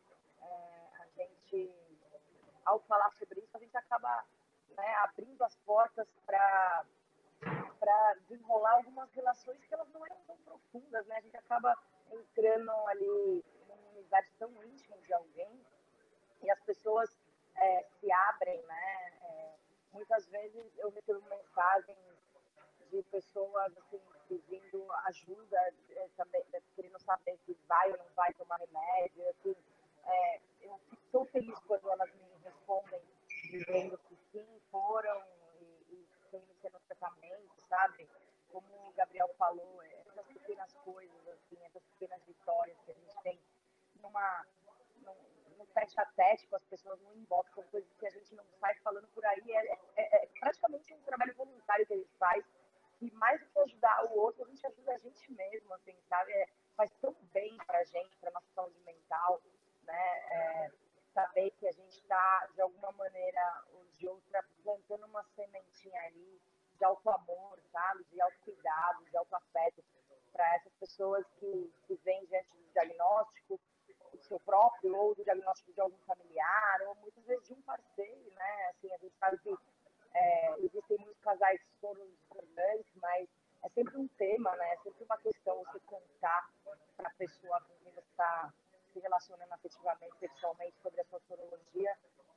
eh, a gente, ao falar sobre isso, a gente acaba, né, abrindo as portas para para desenrolar algumas relações que elas não eram tão profundas, né? A gente acaba entrando ali numa unidade tão íntima de alguém e as pessoas é, se abrem, né? É, muitas vezes eu recebo mensagens de pessoas assim, pedindo ajuda, é, também, é, querendo saber se vai ou não vai tomar remédio. Assim, é, eu fico tão feliz quando elas me respondem dizendo que sim, foram e, e estão iniciando o tratamento, sabe? Como o Gabriel falou, é, essas pequenas coisas, assim, essas pequenas vitórias que a gente tem numa, num, num tete a tete com as pessoas no inbox, são coisas que a gente não sai falando por aí. É, é, é praticamente um trabalho voluntário que a gente faz, e mais do que ajudar o outro, a gente ajuda a gente mesmo, assim, sabe? É, faz tão bem pra gente, pra nossa saúde mental, né? É, saber que a gente está, de alguma maneira ou de outra, plantando uma sementinha ali de auto-amor, sabe? De autocuidado, de autoafeto para essas pessoas que, que vêm diante do diagnóstico, do seu próprio, ou do diagnóstico de algum familiar, ou muitas vezes de um parceiro, né? Assim, a gente sabe que é, existem muitos casais que foram discordantes, mas é sempre um tema, né? É sempre uma questão você contar para a pessoa com quem você está se relacionando afetivamente, sexualmente, sobre a sua sorologia.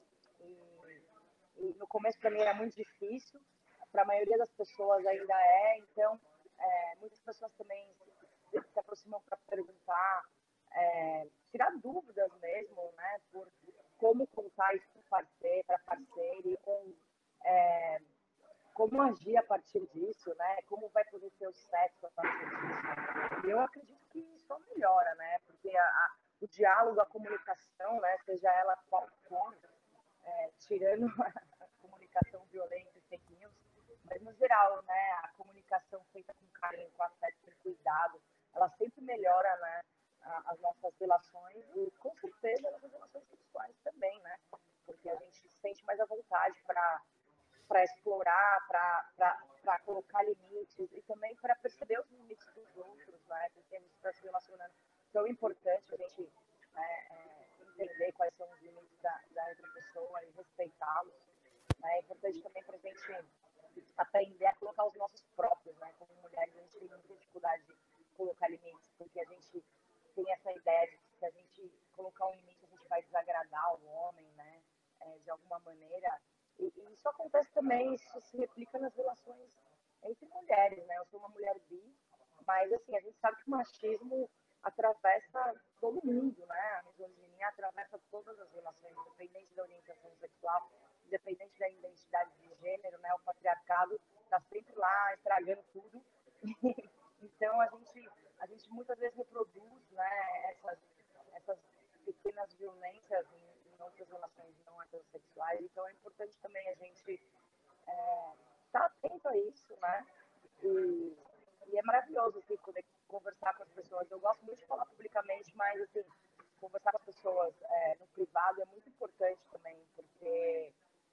E, e no começo, para mim, era muito difícil, para a maioria das pessoas ainda é, então, é, muitas pessoas também se, se aproximam para perguntar, é, tirar dúvidas mesmo, né, por como contar isso para parceiro, para parceiro, e com, é, como agir a partir disso, né, como vai poder ser o sexo a partir disso. E eu acredito que só melhora, né, porque a, a, o diálogo, a comunicação, né, seja ela qual for, é, tirando a comunicação violenta e fake news, mas no geral, né, a comunicação feita com carinho, com afeto, com cuidado, ela sempre melhora, né, as nossas relações e, com certeza, as relações sexuais também, né, porque a gente se sente mais à vontade para para explorar, para colocar limites e também para perceber os limites dos outros, né, porque a gente está se relacionando. Então é importante a gente né, é, entender quais são os limites da, da outra pessoa e respeitá-los. Né? É importante também para a gente aprender a colocar os nossos próprios, né? Como mulheres, a gente tem muita dificuldade de colocar limites, porque a gente tem essa ideia de que se a gente colocar um limite, a gente vai desagradar o homem, né? É, de alguma maneira. E, e isso acontece também, isso se replica nas relações entre mulheres, né? Eu sou uma mulher bi, mas assim, a gente sabe que o machismo atravessa todo mundo, né? A misoginia atravessa todas as relações, independente da orientação sexual, independente da identidade de gênero, né? O patriarcado está sempre lá estragando tudo. Então a gente, a gente muitas vezes reproduz, né? Essas, essas pequenas violências em, em outras relações não heterossexuais. Então é importante também a gente estar é, tá atento a isso, né? E, e é maravilhoso assim, poder conversar com as pessoas. Eu gosto muito de falar publicamente, mas assim, conversar com as pessoas é, no privado é muito importante também, porque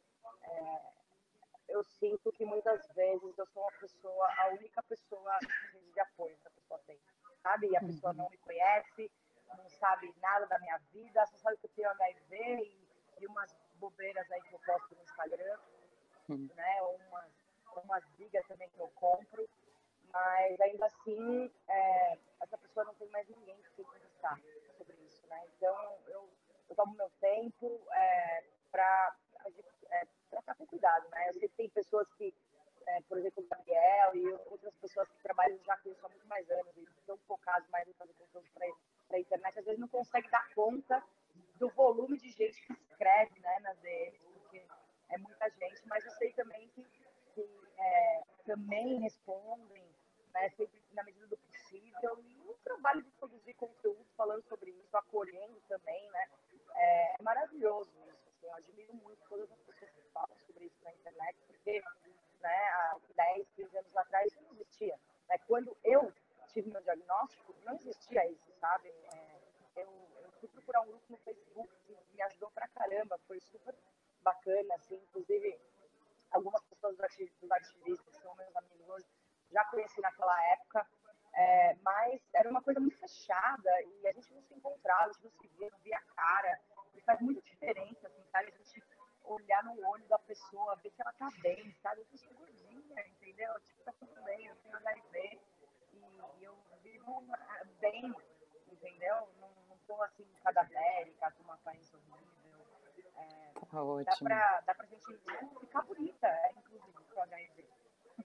é, eu sinto que muitas vezes eu sou uma pessoa, a única pessoa de apoio que a pessoa tem, sabe? E a pessoa não me conhece, não sabe nada da minha vida, só sabe que eu tenho H I V e, e umas bobeiras aí que eu posto no Instagram, uhum. né? Ou umas, umas brigas também que eu compro. Mas ainda assim, é, essa pessoa não tem mais ninguém que quer conversar sobre isso, né? Então, eu, eu tomo meu tempo é, para é, estar com cuidado, né? Eu sei que tem pessoas que, é, por exemplo, o Gabriel e outras pessoas que trabalham já com isso há muito mais anos e estão focados mais em fazer conteúdo para a internet, às vezes não conseguem dar conta do volume de gente que escreve, né, nas D Ms, porque é muita gente, mas eu sei também que, que é, também respondem, né, sempre na medida do possível, e o trabalho de produzir conteúdo falando sobre isso, acolhendo também, né, é, é maravilhoso isso, assim, eu admiro muito todas as pessoas que falam sobre isso na internet, porque, né, há dez, quinze anos atrás isso não existia, né, quando eu tive meu diagnóstico, não existia isso, sabe, é, eu, eu fui procurar um grupo no Facebook que me ajudou pra caramba, foi super bacana, assim, inclusive algumas pessoas dos ativistas que são meus amigos hoje, já conheci naquela época, é, mas era uma coisa muito fechada e a gente não se encontrava, a gente não se via, não via a cara. E faz muita diferença, assim, sabe? A gente olhar no olho da pessoa, ver que ela tá bem, sabe? Eu sou gordinha, entendeu? Tipo, tá tudo bem, eu tenho H I V e, e eu vivo bem, entendeu? Não, não tô assim, cadavérica, com uma aparência horrível. É, tá ótimo. Dá pra, dá pra gente ficar bonita, é, inclusive, com o H I V.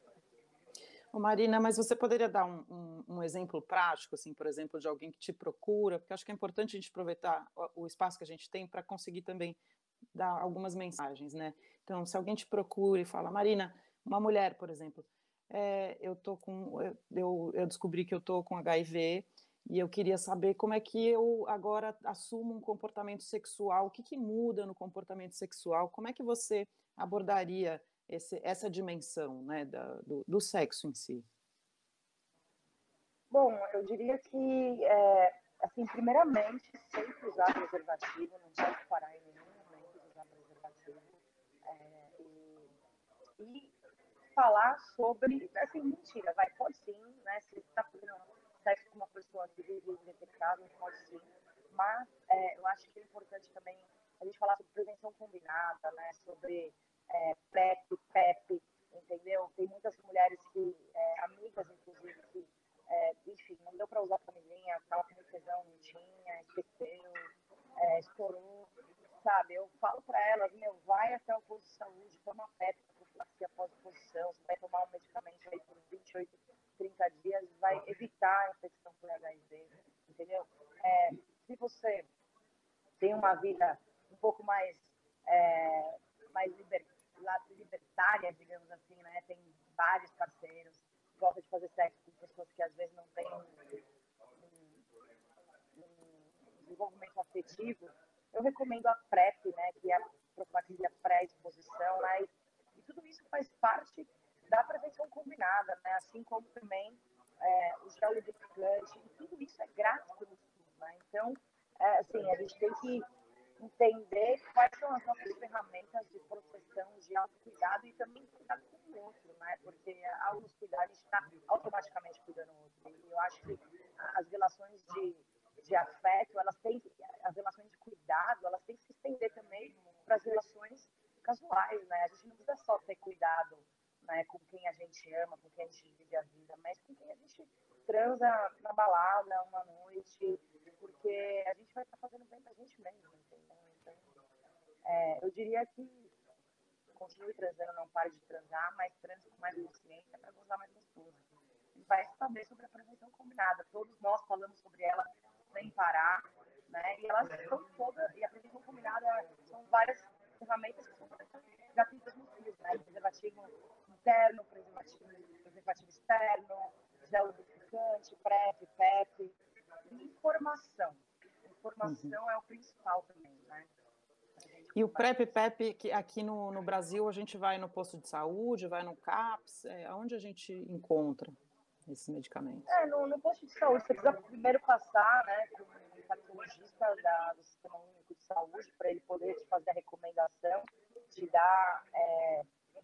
Ô Marina, mas você poderia dar um, um, um exemplo prático, assim, por exemplo, de alguém que te procura, porque acho que é importante a gente aproveitar o, o espaço que a gente tem para conseguir também dar algumas mensagens, né? Então, se alguém te procura e fala, Marina, uma mulher, por exemplo, é, eu tô com, eu, eu descobri que eu tô com H I V e eu queria saber como é que eu agora assumo um comportamento sexual, o que que muda no comportamento sexual, como é que você abordaria esse, essa dimensão, né, da, do, do sexo em si? Bom, eu diria que, é, assim, primeiramente, sempre usar preservativo, não pode parar em nenhum momento de usar preservativo. É, e, e falar sobre, assim, mentira, vai, pode sim, né, se você está fazendo sexo com uma pessoa que vive indetectável, pode sim, mas é, eu acho que é importante também a gente falar sobre prevenção combinada, né, sobre é, PrEP, PEP, entendeu? Tem muitas mulheres que, é, amigas, inclusive, que é, enfim, não deu para usar camisinha, tava com tesão, não tinha, esqueceu, é, estourou, sabe? Eu falo para elas, meu, vai até o posto de saúde, toma PrEP, profilaxia pós-exposição, você vai tomar um medicamento aí por vinte e oito, trinta dias, vai evitar a infecção por H I V, entendeu? É, se você tem uma vida um pouco mais, é, mais liber, libertária, digamos assim, né? Tem vários parceiros, gosta de fazer sexo com pessoas que às vezes não têm um, um, um desenvolvimento afetivo, eu recomendo a PrEP, né? Que é a profilaxia pré-exposição, né? E, e tudo isso faz parte da prevenção combinada, né? Assim como também é, o gel lubrificante, e tudo isso é grátis pelo SUS, né? Então, é, assim, a gente tem que entender quais são as nossas ferramentas de proteção, de autocuidado e também cuidado com o outro, né? Porque ao nos cuidar, a gente está automaticamente cuidando do outro. E eu acho que as relações de, de afeto, elas têm, as relações de cuidado, elas têm que se estender também para as relações casuais, né? A gente não precisa só ter cuidado, né, com quem a gente ama, com quem a gente vive a vida, mas com quem a gente transa na balada uma noite, porque a gente vai estar fazendo bem pra gente mesmo, entendeu? Então, é, eu diria que continue transando, não pare de transar, mas transe com mais consciência para gozar mais gostoso. E vai saber sobre a prevenção combinada. Todos nós falamos sobre ela sem parar, né? E elas são todas, e a prevenção combinada são várias ferramentas que são gratuitas no SUS, né? Preservativo interno, preservativo, preservativo externo, gel lubrificante, PrEP, PEP, e informação. Informação uhum. é o principal também, né? E o PrEP, PEP, que aqui no, no Brasil a gente vai no posto de saúde, vai no CAPS, é, onde a gente encontra esse medicamento? É, no, no posto de saúde, você precisa primeiro passar, né, com um cardiologista da, do Sistema Único de Saúde, para ele poder te fazer a recomendação, te dar é,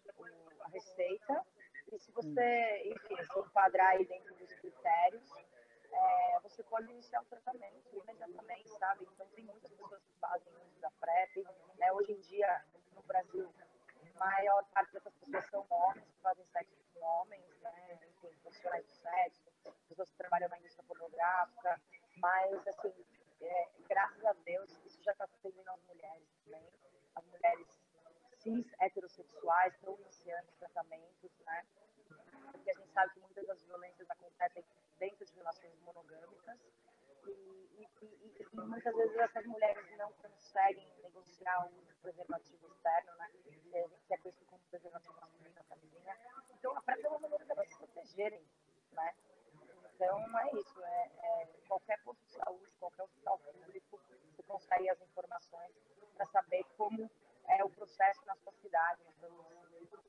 a receita, e se você, enfim, se enquadrar aí dentro dos critérios, é, você pode iniciar o tratamento imediatamente, sabe? Então, tem muitas pessoas que fazem uso da PrEP, né? Hoje em dia, no Brasil, a maior parte dessas pessoas são homens que fazem sexo com homens, né? Enfim, profissionais de sexo, pessoas que trabalham na indústria pornográfica, mas, assim, é, graças a Deus, isso já está atendendo as mulheres também. As mulheres cis, heterossexuais, estão iniciando os tratamentos, né? Porque a gente sabe que muitas das violências acontecem dentro de relações monogâmicas e, e, e, e muitas vezes essas mulheres não conseguem negociar o uso do preservativo externo, né? Que é conhecido como preservativo masculino, a camisinha. Então, a PrEP é uma maneira delas se protegerem, né? Então, é isso. É, é, qualquer posto de saúde, qualquer hospital público, você consegue as informações para saber como é o processo na sua cidade, na sua município.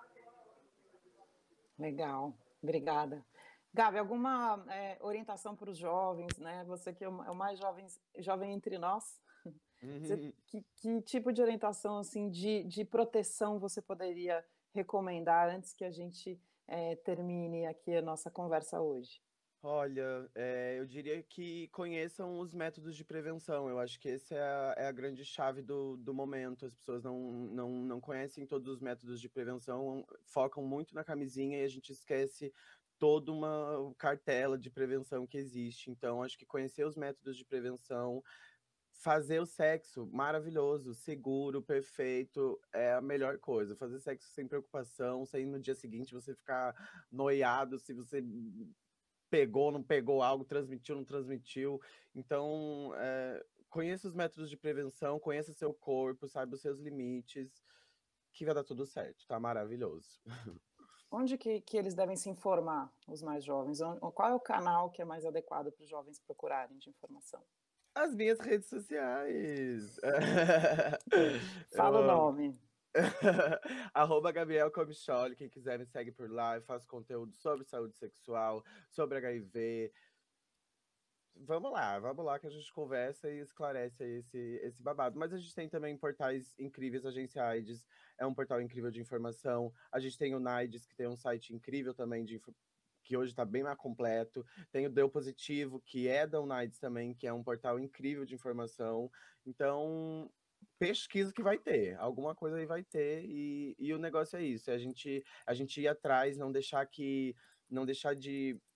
Legal, obrigada. Gabi, alguma é, orientação para os jovens, né? Você que é o mais jovem, jovem entre nós. Uhum. Você, que, que tipo de orientação, assim, de, de proteção você poderia recomendar antes que a gente é, termine aqui a nossa conversa hoje? Olha, é, eu diria que conheçam os métodos de prevenção. Eu acho que essa é a, é a grande chave do, do momento. As pessoas não, não, não conhecem todos os métodos de prevenção, focam muito na camisinha e a gente esquece toda uma cartela de prevenção que existe. Então, acho que conhecer os métodos de prevenção, fazer o sexo maravilhoso, seguro, perfeito, é a melhor coisa. Fazer sexo sem preocupação, sem no dia seguinte você ficar noiado se você pegou, não pegou algo, transmitiu, não transmitiu. Então, é, conheça os métodos de prevenção, conheça seu corpo, saiba os seus limites, que vai dar tudo certo, tá maravilhoso. Onde que, que eles devem se informar, os mais jovens? Qual é o canal que é mais adequado para os jovens procurarem de informação? As minhas redes sociais. Fala o nome. Arroba Gabriel Comicholi, quem quiser me segue por lá, eu faço conteúdo sobre saúde sexual, sobre H I V. Vamos lá, vamos lá que a gente conversa e esclarece aí esse, esse babado. Mas a gente tem também portais incríveis, a Agência AIDS é um portal incrível de informação. A gente tem o NAIDS, que tem um site incrível também, de, que hoje está bem mais completo. Tem o Deu Positivo, que é da UNAIDS também, que é um portal incrível de informação. Então, pesquisa que vai ter, alguma coisa aí vai ter, e, e o negócio é isso, é a gente, a gente ir atrás, não deixar que, não deixar de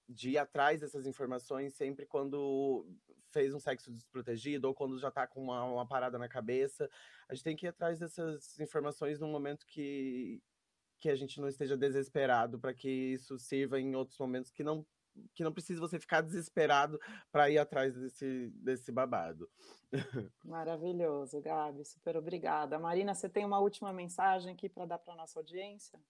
de ir atrás dessas informações sempre quando fez um sexo desprotegido ou quando já tá com uma, uma parada na cabeça. A gente tem que ir atrás dessas informações num momento que, que a gente não esteja desesperado, para que isso sirva em outros momentos que não, que não precisa você ficar desesperado para ir atrás desse, desse babado. Maravilhoso, Gabi, super obrigada. Marina, você tem uma última mensagem aqui para dar para nossa audiência?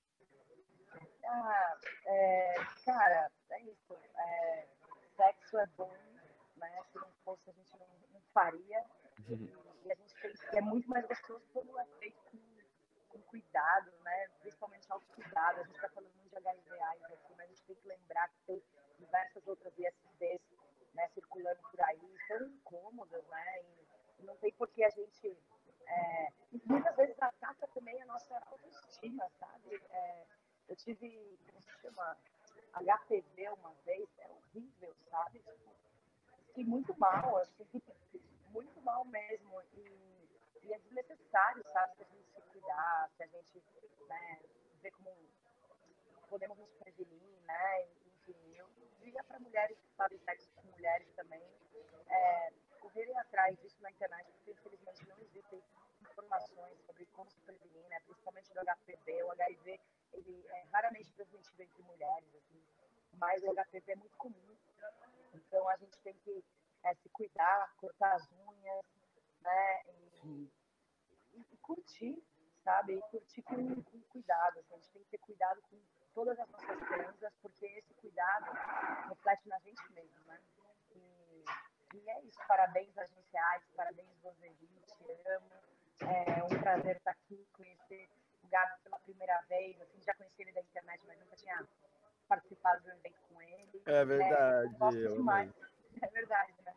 Ah, é, cara, é isso. É, sexo é bom, né? Se não fosse, a gente não, não faria. E, e a gente tem, é muito mais gostoso quando é feito com, com cuidado, né? Principalmente autocuidado. A gente está falando muito de H I V AIDS aqui, mas a gente tem que lembrar que tem diversas outras I S Ds, né, circulando por aí, tão incômodas, né? E, e não tem por que a gente. É, e muitas vezes ataca também a nossa autoestima, sabe? É, eu tive, como se chama, H P V uma vez, é horrível, sabe? Tipo, fiquei muito mal, assim, muito mal mesmo. E, e é desnecessário, sabe? Se a gente se cuidar, se a gente, né, ver como podemos nos prevenir, né? Enfim, eu diria para mulheres que fazem sexo com mulheres também, é, correrem atrás disso na internet, porque infelizmente não existem informações sobre como se prevenir, né? Principalmente do H P V. O H I V, ele é raramente transmitido entre mulheres, assim, mas o H P V é muito comum. Então a gente tem que é, se cuidar, cortar as unhas, né? E, e, e curtir, sabe? E curtir com, com cuidado. Assim, a gente tem que ter cuidado com todas as nossas transas, porque esse cuidado reflete na gente mesmo, né? E, e é isso. Parabéns, agenciais, parabéns, Roseli, te amo. É um prazer estar aqui, conhecer o Gabi pela primeira vez. Assim, já conheci ele da internet, mas nunca tinha participado de um evento com ele. É verdade. É, eu gosto eu demais. É verdade, né?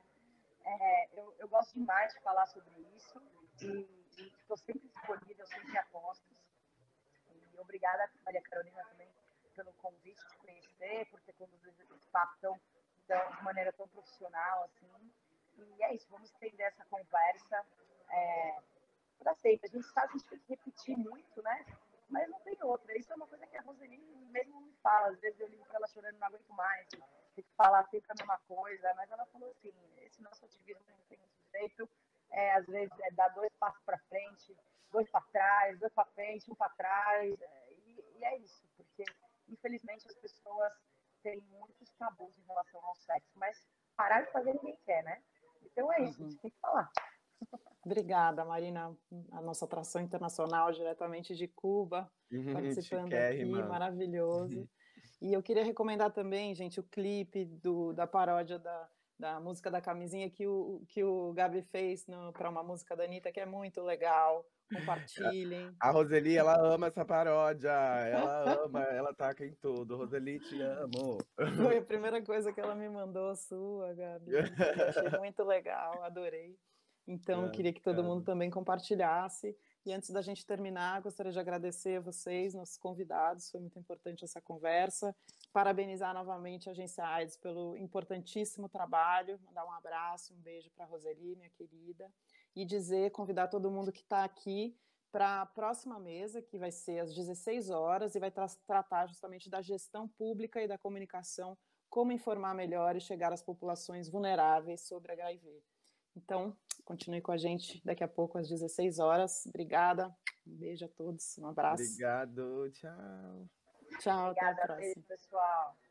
É, eu, eu gosto demais de falar sobre isso e estou sempre disponível, sempre a postos. E obrigada, Maria Carolina, também pelo convite de conhecer, por ter conduzido esse papo tão, tão, de maneira tão profissional, assim. E é isso, vamos estender essa conversa é, para sempre. A gente sabe que a gente tem que repetir muito, né? Mas não tem outra. Isso é uma coisa que a Roseli mesmo me fala. Às vezes eu ligo para ela chorando, não aguento mais. Tem que falar sempre a mesma coisa. Mas ela falou assim, esse nosso ativismo não tem muito jeito. É, às vezes é dar dois passos para frente, dois para trás, dois para frente, um para trás. É, e, e é isso. Porque, infelizmente, as pessoas têm muitos tabus em relação ao sexo. Mas parar de fazer ninguém quer, né? Então é isso, uhum. A gente tem que falar. Obrigada, Marina, a nossa atração internacional diretamente de Cuba, uhum, participando aqui, mano. Maravilhoso. Uhum. E eu queria recomendar também, gente, o clipe do, da paródia da, da música da camisinha que o, que o Gabi fez para uma música da Anitta, que é muito legal. Compartilhem. A Roseli, ela ama essa paródia, ela ama, ela taca em tudo. Roseli, te amo. Foi a primeira coisa que ela me mandou, sua, Gabi. Eu achei muito legal, adorei. Então, eu queria que todo mundo também compartilhasse. E antes da gente terminar, gostaria de agradecer a vocês, nossos convidados, foi muito importante essa conversa. Parabenizar novamente a Agência AIDS pelo importantíssimo trabalho, mandar um abraço, um beijo para a Roseli, minha querida, e dizer, convidar todo mundo que está aqui para a próxima mesa, que vai ser às dezesseis horas, e vai tra tratar justamente da gestão pública e da comunicação, como informar melhor e chegar às populações vulneráveis sobre H I V. Então, continue com a gente daqui a pouco às dezesseis horas. Obrigada. Um beijo a todos. Um abraço. Obrigado. Tchau. Tchau. Obrigada, até a próxima. pessoal.